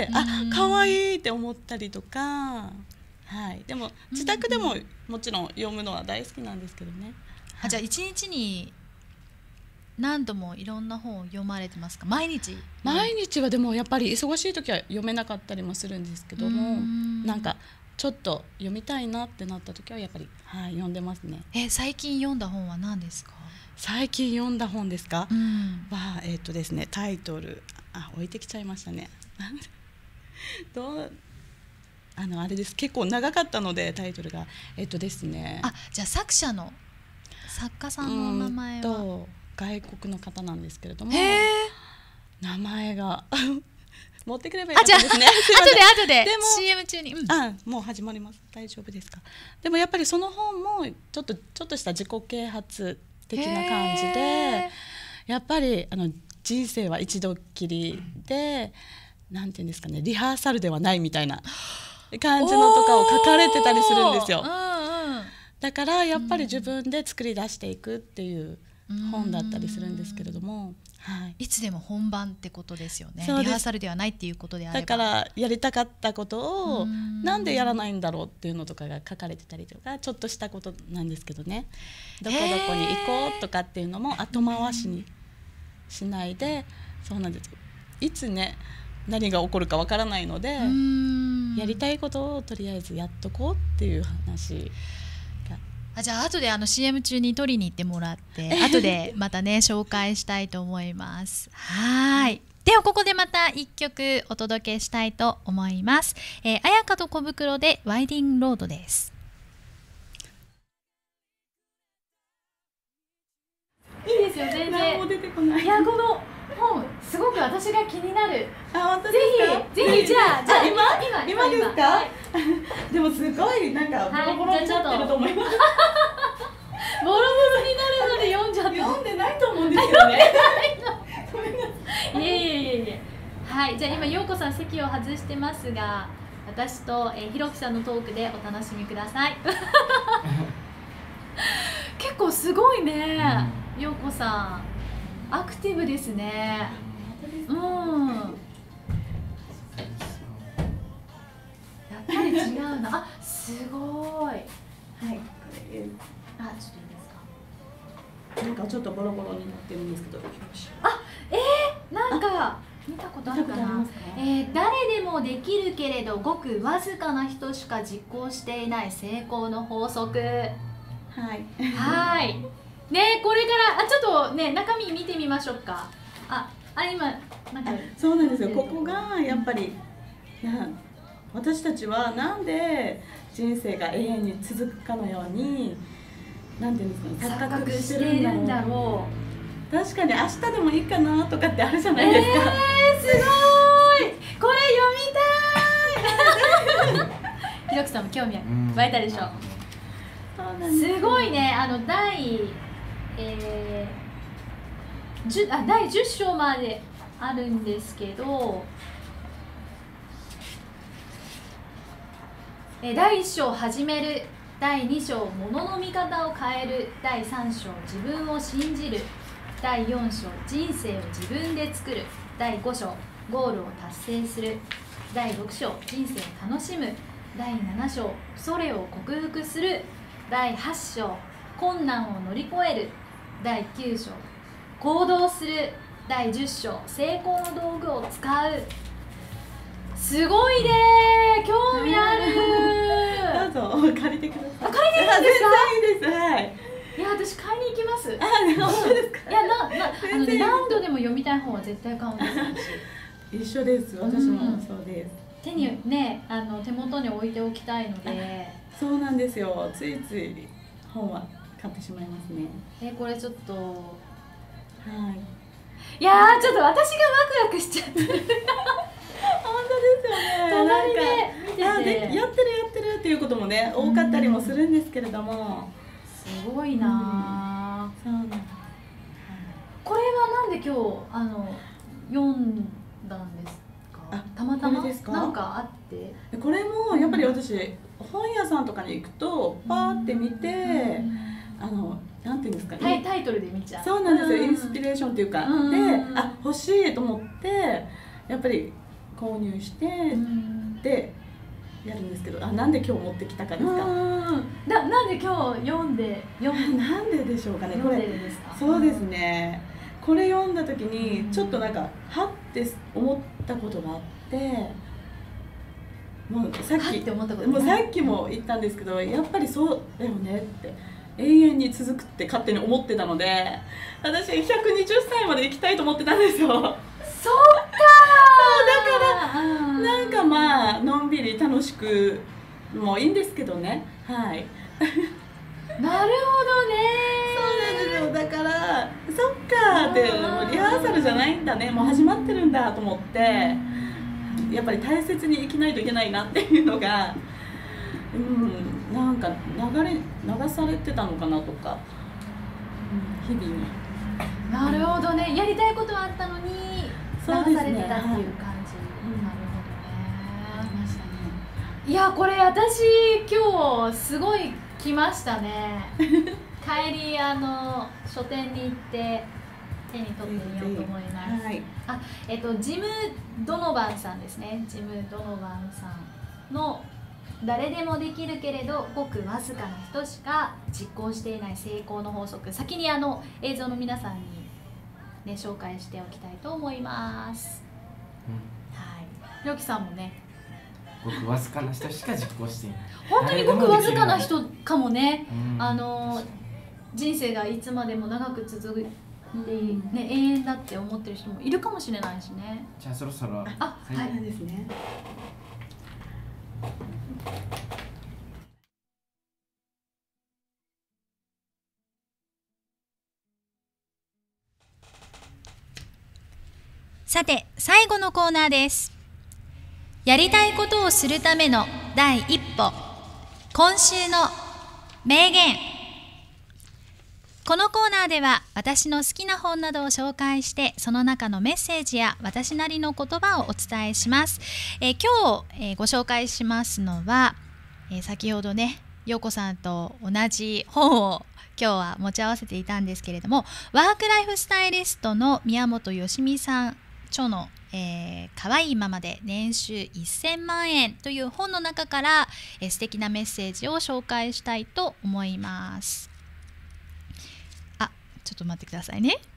Speaker 5: あ、可愛いって思ったりとか、はい。でも自宅でももちろん読むのは大好きなんですけどね。
Speaker 4: あ、じゃあ一日に何度もいろんな本を読まれてますか？毎日？
Speaker 5: 毎日はでもやっぱり忙しい時は読めなかったりもするんですけども、なんかちょっと読みたいなってなった時はやっぱり、はい、読んでますね。
Speaker 4: え、最近読んだ本は何ですか？
Speaker 5: 最近読んだ本ですか？うん、はえっとですね、タイトル、あ、置いてきちゃいましたねどうあのあれです、結構長かったのでタイトルがえっとですね、
Speaker 4: あ、じゃあ作者の作家さんの名前は
Speaker 5: と外国の方なんですけれども、名前が持ってくればいいですね。
Speaker 4: 後で後ででも シーエム 中に、
Speaker 5: うん、あ、もう始まります。大丈夫ですか？でもやっぱりその本もちょっとちょっとした自己啓発的な感じで、やっぱりあの人生は一度きりで、なんていうんですかね、リハーサルではないみたいな感じのとかを書かれてたりするんですよ。うんうん、だからやっぱり自分で作り出していくっていう本だったりするんですけれども、
Speaker 4: はい、いつでも本番ってことですよね。リハーサルではないっていうことであれば、
Speaker 5: だからやりたかったことをなんでやらないんだろうっていうのとかが書かれてたりとか、ちょっとしたことなんですけどね、どこどこに行こうとかっていうのも後回しにしないで、そうなんです。いつね何が起こるかわからないので、やりたいことをとりあえずやっとこうっていう話。
Speaker 4: あ、じゃあ後であの シーエム 中に取りに行ってもらって後でまたね紹介したいと思います。はい、ではここでまたいっきょくお届けしたいと思います。えー、彩香と小袋でワイディングロードです。
Speaker 1: いいですよ、全然。
Speaker 5: 何も出てこない。
Speaker 1: いや、この本すごく私が気になる。
Speaker 2: あ、本当ですか？
Speaker 1: ぜひぜひ、じゃあじゃあ
Speaker 2: 今
Speaker 1: 今
Speaker 2: 今ですか？でもすごいなんかボロボロになってると思います。
Speaker 1: ボロボロになるので読んじゃった。
Speaker 2: 読んでないと思うんですよね。
Speaker 1: いえいえいえいえ。はい、じゃあ今陽子さん席を外してますが、私と、えー、ひろきさんのトークでお楽しみください。結構すごいね、陽子さん。アクティブですね。うん。やっぱり違うな。あ、すごい。はい。これ。あ、ちょっといいですか。
Speaker 2: なんかちょっとボロボロになってるんですけど。
Speaker 1: あ、えー、なんか見たことあるかな。えー、誰でもできるけれどごくわずかな人しか実行していない成功の法則。はい。はい。ね、これからあちょっとね中身見てみましょうか。あ、あ今なんか
Speaker 2: そうなんですよ。ここがやっぱりいや私たちはなんで人生が永遠に続くかのようになんていうんですかね、錯覚してるんだろう。確かに明日でもいいかなとかってあるじゃないですか。
Speaker 1: えー、すごい。これ読みたい。ひろきさんも興味湧いたでしょ。すごいね。あの第えー、じゅあだいじゅっ章まであるんですけど、えだいいっ章始める、だいに章物の見方を変える、だいさん章自分を信じる、だいよん章人生を自分で作る、だいご章ゴールを達成する、だいろく章人生を楽しむ、だいなな章それを克服する、だいはち章困難を乗り越える、だいきゅう章行動する、だいじゅっ章成功の道具を使う。すごいね、興味ある。
Speaker 2: どうぞ借りてください。
Speaker 1: あ、借りてるんですか？
Speaker 2: いいです。はい。
Speaker 1: いや、私買いに行きます。
Speaker 2: あ、本当ですか？
Speaker 1: いや、な、な、あの、ね、何度でも読みたい本は絶対買うんですよ。
Speaker 2: 一緒です。私もそうです。
Speaker 1: 手にね、あの手元に置いておきたいので。
Speaker 2: そうなんですよ。ついつい本は買ってしまいますね。
Speaker 1: え、これちょっと。はい。いやー、ちょっと私がワクワクしちゃって。
Speaker 2: 本当ですよね。
Speaker 1: 隣で見てて。
Speaker 2: やってるやってるっていうこともね、多かったりもするんですけれども。
Speaker 1: すごいなー。
Speaker 2: そうなんだ。
Speaker 1: これはなんで今日あの読んだんですか？あ、たまたまですか？なんかあって。
Speaker 2: これもやっぱり私、本屋さんとかに行くとパーって見て、あのなんていうんですかね。
Speaker 1: タイトルで見ちゃう。
Speaker 2: そうなんですよ。インスピレーションっていうかで、あ、欲しいと思ってやっぱり購入してでやるんですけど、あ、なんで今日持ってきたかですか？
Speaker 1: ななんで今日読んで読んで
Speaker 2: なんででしょうかね。
Speaker 1: これですか？
Speaker 2: そうですね。これ読んだ時にちょっとなんかはって思ったことがあって、もうさっきもうさっきも言ったんですけど、やっぱりそうだよねって永遠に続くって勝手に思ってたので、私ひゃくにじゅっさいまで生きたいと思ってたんですよ。そうか。だからなんかまあのんびり楽しくもいいんですけどね。はい。
Speaker 1: なるほどね。
Speaker 2: そうなんですよ。だからそっかーってリハーサルじゃないんだね。もう始まってるんだと思って、やっぱり大切に生きないといけないなっていうのが、うん、なんか流れ流されてたのかなとか、うん、日々に。
Speaker 1: なるほどね。やりたいことはあったのに流されてたっていう感じ。なるほどね。
Speaker 2: ありましたね。
Speaker 1: いや、これ私今日すごい来ましたね。帰りあの書店に行って手に取ってみようと思います。はい、あ、えっとジム・ドノバンさんですね。ジム・ドノバンさんの誰でもできるけれどごくわずかな人しか実行していない成功の法則。先にあの映像の皆さんにね紹介しておきたいと思います。うん、はい。ひろきさんもね。
Speaker 3: ごくわずかな人しか実行していない。
Speaker 1: 本当にごくわずかな人かもね。あの人生がいつまでも長く続いて、ね、永遠だって思ってる人もいるかもしれないしね。
Speaker 3: じゃあそろそろ。
Speaker 1: あ、はい。
Speaker 2: ですね。
Speaker 4: さて最後のコーナーです。やりたいことをするための第一歩、今週の名言。このコーナーでは私の好きな本などを紹介して、その中のメッセージや私なりの言葉をお伝えします。えー、今日、えー、ご紹介しますのは、えー、先ほどね陽子さんと同じ本を今日は持ち合わせていたんですけれども、ワークライフスタイリストの宮本よしみさん著の、えー、かわいいままで年収せんまんえんという本の中から、えー、素敵なメッセージを紹介したいと思います。あ、ちょっと待ってくださいね。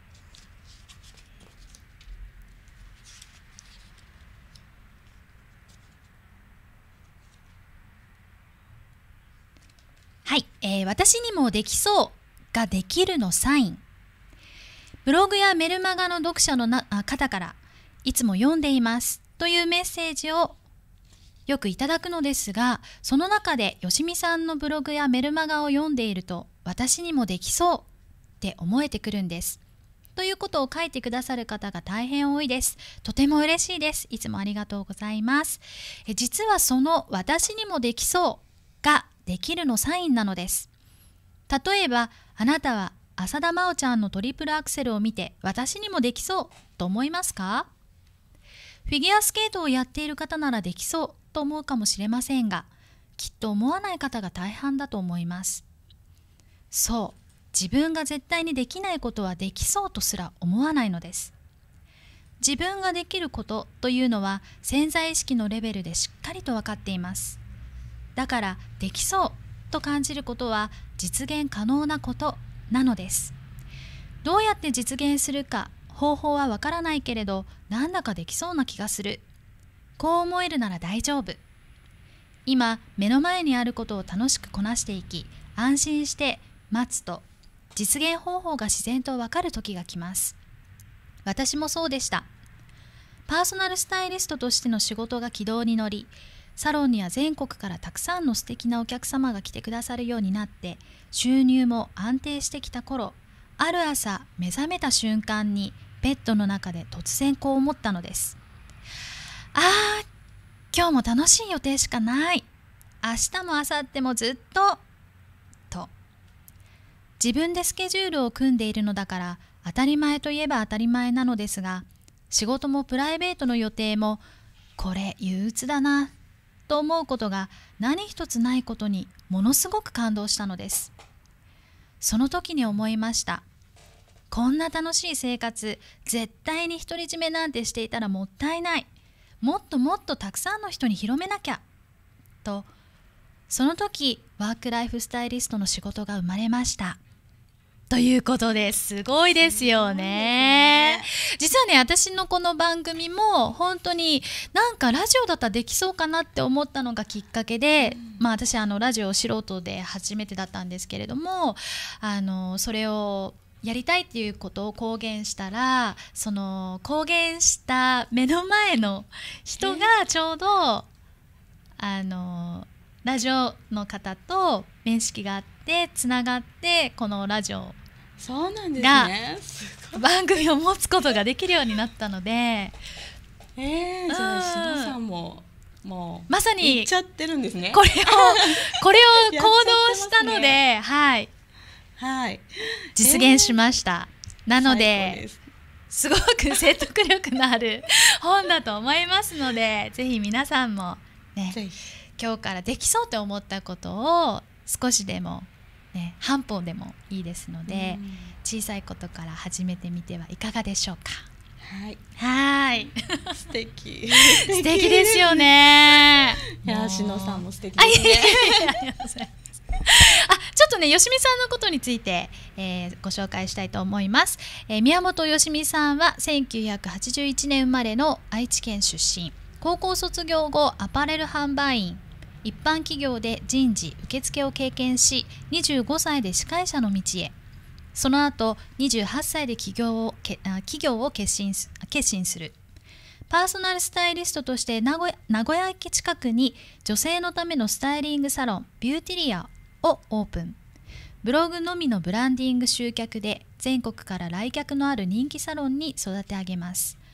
Speaker 4: はい、えー、私にもできそうができるのサイン。ブログやメルマガの読者のなあ方からいつも読んでいますというメッセージをよくいただくのですが、その中でよしみさんのブログやメルマガを読んでいると、私にもできそうって思えてくるんですということを書いてくださる方が大変多いです。とても嬉しいです。いつもありがとうございます。え実はその私にもできそうができるのサインなのです。例えばあなたは浅田真央ちゃんのトリプルアクセルを見て、私にもできそうと思いますか？フィギュアスケートをやっている方ならできそうと思うかもしれませんが、きっと思わない方が大半だと思います。そう、自分が絶対にできないことはできそうとすら思わないのです。自分ができることというのは潜在意識のレベルでしっかりと分かっています。だからできそうと感じることは実現可能なことなのです。どうやって実現するか方法はわからないけれど、なんだかできそうな気がする。こう思えるなら大丈夫。今目の前にあることを楽しくこなしていき、安心して待つと実現方法が自然とわかる時が来ます。私もそうでした。パーソナルスタイリストとしての仕事が軌道に乗り、サロンには全国からたくさんの素敵なお客様が来てくださるようになって、収入も安定してきた頃、ある朝目覚めた瞬間にベッドの中で突然こう思ったのです。あー、今日も楽しい予定しかない。明日も明後日もずっとと。自分でスケジュールを組んでいるのだから当たり前といえば当たり前なのですが、仕事もプライベートの予定もこれ憂鬱だなと思うことが何一つないことにものすごく感動したのです。その時に思いました。こんな楽しい生活、絶対に独り占めなんてしていたらもったいない。もっともっとたくさんの人に広めなきゃ。と、その時ワークライフスタイリストの仕事が生まれました。ということです。すごいですよね。実はね、私のこの番組も本当になんかラジオだったらできそうかなって思ったのがきっかけで、うん、まあ私あのラジオ素人で初めてだったんですけれども、あのそれをやりたいっていうことを公言したら、その公言した目の前の人がちょうどあのラジオの方と面識があってつながって、このラジオ
Speaker 5: そうなんですね。
Speaker 4: 番組を持つことができるようになったので、
Speaker 5: えー、じゃあ篠さんももう
Speaker 4: まさに
Speaker 5: 言っちゃってるんですね。
Speaker 4: これをこれを行動したので、ね、はい
Speaker 5: はい、
Speaker 4: 実現しました。えー、なのですごく説得力のある本だと思いますので、ぜひ皆さんもね、今日からできそうと思ったことを少しでもね、半歩でもいいですので、うん、小さいことから始めてみてはいかがでしょうか。
Speaker 5: はい、
Speaker 4: はい、
Speaker 5: 素敵
Speaker 4: 素敵ですよね。
Speaker 5: いや、篠さんも素敵ですね。
Speaker 4: ありがとうございます。あ、ちょっとね、よしみさんのことについて、えー、ご紹介したいと思います。えー、宮本よしみさんはせんきゅうひゃくはちじゅういちねん生まれの愛知県出身。高校卒業後アパレル販売員、一般企業で人事受付を経験し、にじゅうごさいで司会者の道へ。その後にじゅうはっさいで起業を企業を決心す決心する。パーソナルスタイリストとして名古屋、名古屋駅近くに女性のためのスタイリングサロンビューティリアをオープン。ブログのみのブランディング集客で全国から来客のある人気サロンに育て上げます。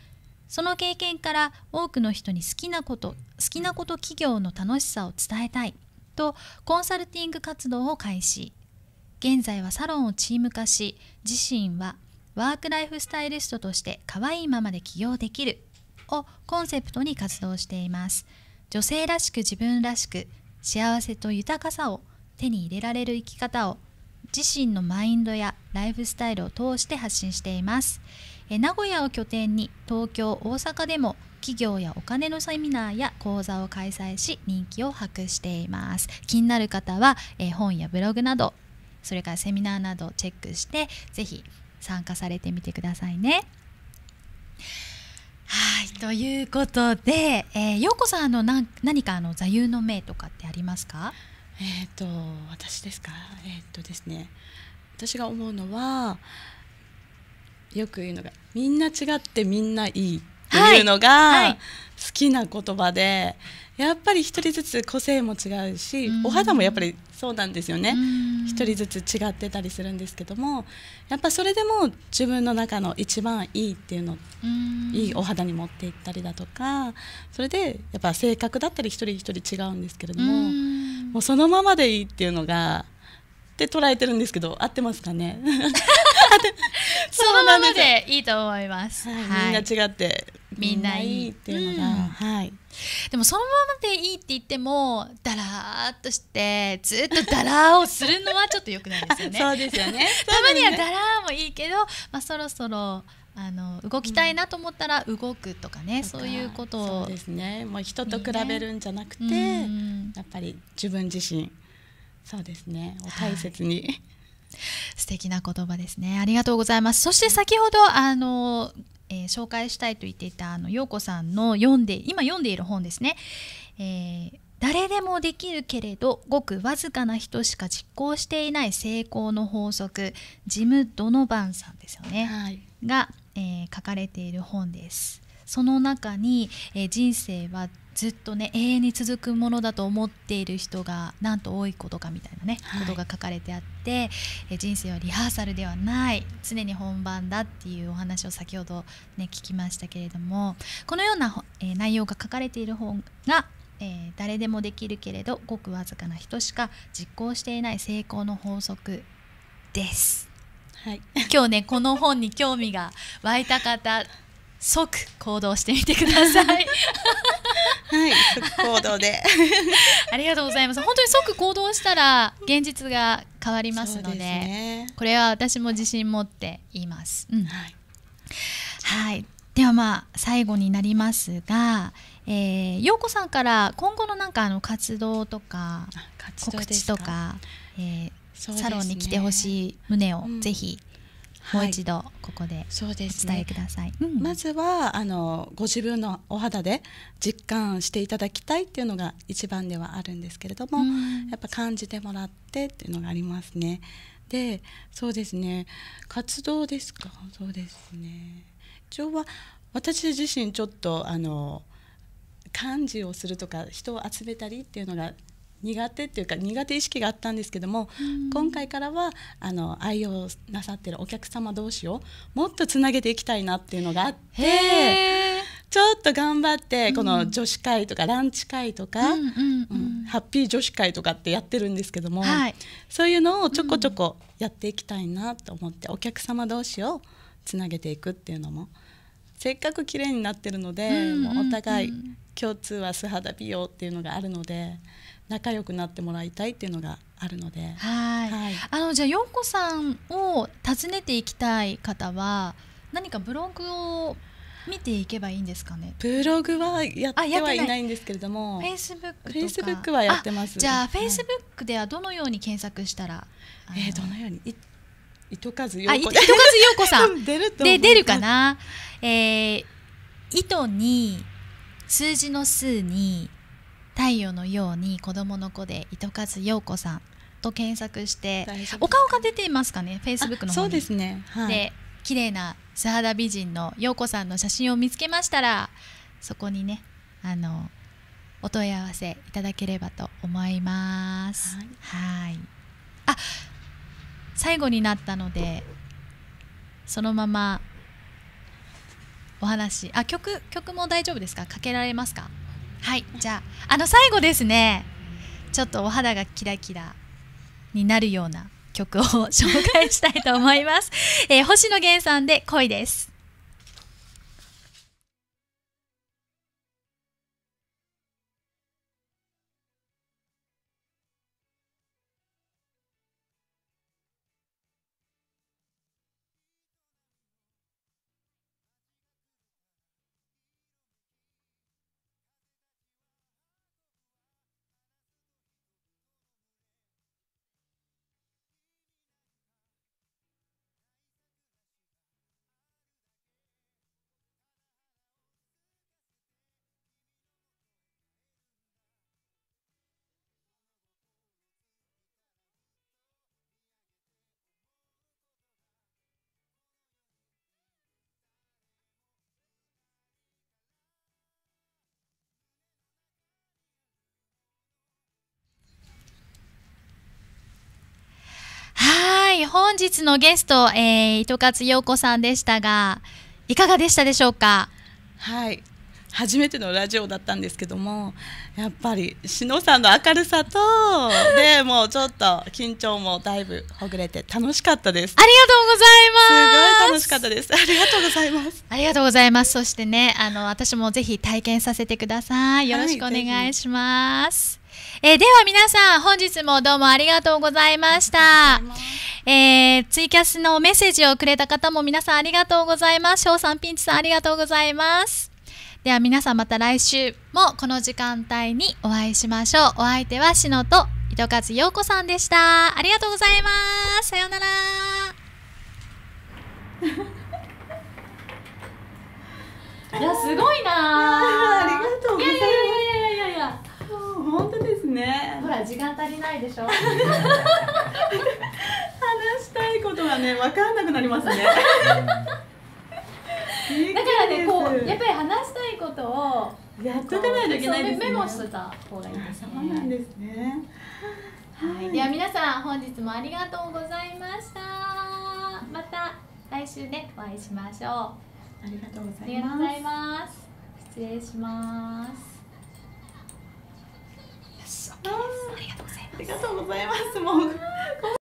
Speaker 4: その経験から多くの人に好きなこと好きなこと企業の楽しさを伝えたいとコンサルティング活動を開始。現在はサロンをチーム化し、自身はワークライフスタイリストとして可愛いままで起業できるをコンセプトに活動しています。女性らしく自分らしく幸せと豊かさを手に入れられる生き方を自身のマインドやライフスタイルを通して発信しています。え名古屋を拠点に東京、大阪でも企業やお金のセミナーや講座を開催し人気を博しています。気になる方はえ本やブログなど、それからセミナーなどをチェックしてぜひ参加されてみてくださいね。はい、ということで、えー、陽子さんの何何かあの座右の銘とかってありますか？
Speaker 5: えっと私ですか。えっとですね、私が思うのはよく言うのがみんな違ってみんないいっていうのが好きな言葉で、やっぱり一人ずつ個性も違うし、うん、お肌もやっぱりそうなんですよね。一人ずつ違ってたりするんですけども、やっぱそれでも自分の中の一番いいっていうのをいいお肌に持っていったりだとか、それでやっぱ性格だったり一人一人違うんですけれども、もうそのままでいいっていうのがって捉えてるんですけど、合ってますかね？
Speaker 4: そのままでいいと思います。
Speaker 5: はいはい、みんな違ってみんないいっていうのが、うん、はい。
Speaker 4: でもそのままでいいって言ってもだらーっとしてずっとだらーをするのはちょっと良くないですよね。
Speaker 5: そうですよね。
Speaker 4: たまにはだらーもいいけど、まあ、そろそろあの動きたいなと思ったら動くとかね、うん、そういうことを。
Speaker 5: そうですね。もう人と比べるんじゃなくて、ね、うん、やっぱり自分自身、そうですね、を大切に、はい、
Speaker 4: 素敵な言葉ですね。ありがとうございます。そして先ほどあの、えー、紹介したいと言っていたあの陽子さんの読んで今読んでいる本ですね、えー、誰でもできるけれどごくわずかな人しか実行していない成功の法則、ジム・ドノバンさんですよね、はい、が、えー、書かれている本です。その中に、えー、人生はずっとね永遠に続くものだと思っている人がなんと多いことかみたいなね、はい、ことが書かれてあって、え人生はリハーサルではない、常に本番だっていうお話を先ほどね聞きましたけれども、このような、えー、内容が書かれている本が、えー、誰でもできるけれどごくわずかな人しか実行していない成功の法則です、はい、今日ねこの本に興味が湧いた方即行動してみてください
Speaker 5: はい、即行動で
Speaker 4: ありがとうございます。本当に即行動したら現実が変わりますの で, で、ね、これは私も自信持って言います、うん、はい、はい、ではまあ最後になりますが、えー、陽子さんから今後のなんかあの活動とか告知とか、えーね、サロンに来てほしい旨をぜひ、うんもう一度ここでお伝えください、はい、
Speaker 5: うん、まずはあのご自分のお肌で実感していただきたいっていうのが一番ではあるんですけれども、やっぱ感じてもらってっていうのがありますね。で、そうですね、活動ですか。そうですね、一応は私自身ちょっとあの幹事をするとか人を集めたりっていうのが苦手っていうか苦手意識があったんですけども、今回からはあの愛用なさってるお客様同士をもっとつなげていきたいなっていうのがあって、ちょっと頑張ってこの女子会とかランチ会とか、うんうんうん、ハッピー女子会とかってやってるんですけども、はい、そういうのをちょこちょこやっていきたいなと思って、お客様同士をつなげていくっていうのもせっかく綺麗になってるので、うんうんうん、もうお互い共通は素肌美容っていうのがあるので仲良くなってもらいたいっていうのがあるので、
Speaker 4: はい、はい、あのじゃあ陽子さんを訪ねていきたい方は何かブログを見ていけばいいんですかね。
Speaker 5: ブログはやってはいないんですけれども、
Speaker 4: フェイスブックとか
Speaker 5: フェイスブックはやってます。
Speaker 4: じゃあフェイスブックではどのように検索したら、
Speaker 5: えー、どのようにい糸数
Speaker 4: 陽子さん
Speaker 5: 出ると
Speaker 4: で出るかな、えー、糸に数字の数に太陽のように子供の子で糸数陽子さんと検索してお顔が出ていますかね、フェイスブックの方に。
Speaker 5: そうですね、はい、
Speaker 4: で綺麗な素肌美人の陽子さんの写真を見つけましたら、そこにねあのお問い合わせいただければと思います。はい、はい、あ、最後になったのでそのままお話、あ、曲曲も大丈夫ですか？かけられますか？はい、じゃああの最後ですね、ちょっとお肌がキラキラになるような曲を紹介したいと思います。えー、星野源さんで恋です。はい、本日のゲスト、えー、糸数陽子さんでしたが、いかがでしたでしょうか？
Speaker 5: はい、初めてのラジオだったんですけども、やっぱりしのさんの明るさとでもうちょっと緊張もだいぶほぐれて楽しかったです。
Speaker 4: ありがとうございます。
Speaker 5: すごい楽しかったです。ありがとうございます。
Speaker 4: ありがとうございます。そしてね、あの私もぜひ体験させてください。よろしくお願いします。はい、えー、では皆さん、本日もどうもありがとうございました。えー、ツイキャスのメッセージをくれた方も皆さんありがとうございます。翔さん、ピンチさんありがとうございます。では皆さん、また来週もこの時間帯にお会いしましょう。お相手はしのと糸数陽子さんでした。ありがとうございます。さようなら。
Speaker 1: いや、すごいな
Speaker 2: あ。ありがとうございます。
Speaker 1: いやいやいやいやいや。
Speaker 2: 本当ですね。
Speaker 1: ほら、時間足りないでしょ。話
Speaker 2: したいことがね、分かんなくなりますね。だ
Speaker 1: からね、こうやっぱり話したいことを
Speaker 2: やっとかないといけないですね。
Speaker 1: メモしてた方がいいですね。
Speaker 2: そうなんですね。
Speaker 1: はい、では皆さん、本日もありがとうございました。また来週ね、お会いしましょう。
Speaker 2: ありがとうございます。
Speaker 1: ありがとうございます。失礼します。
Speaker 2: ありがとうございます。もう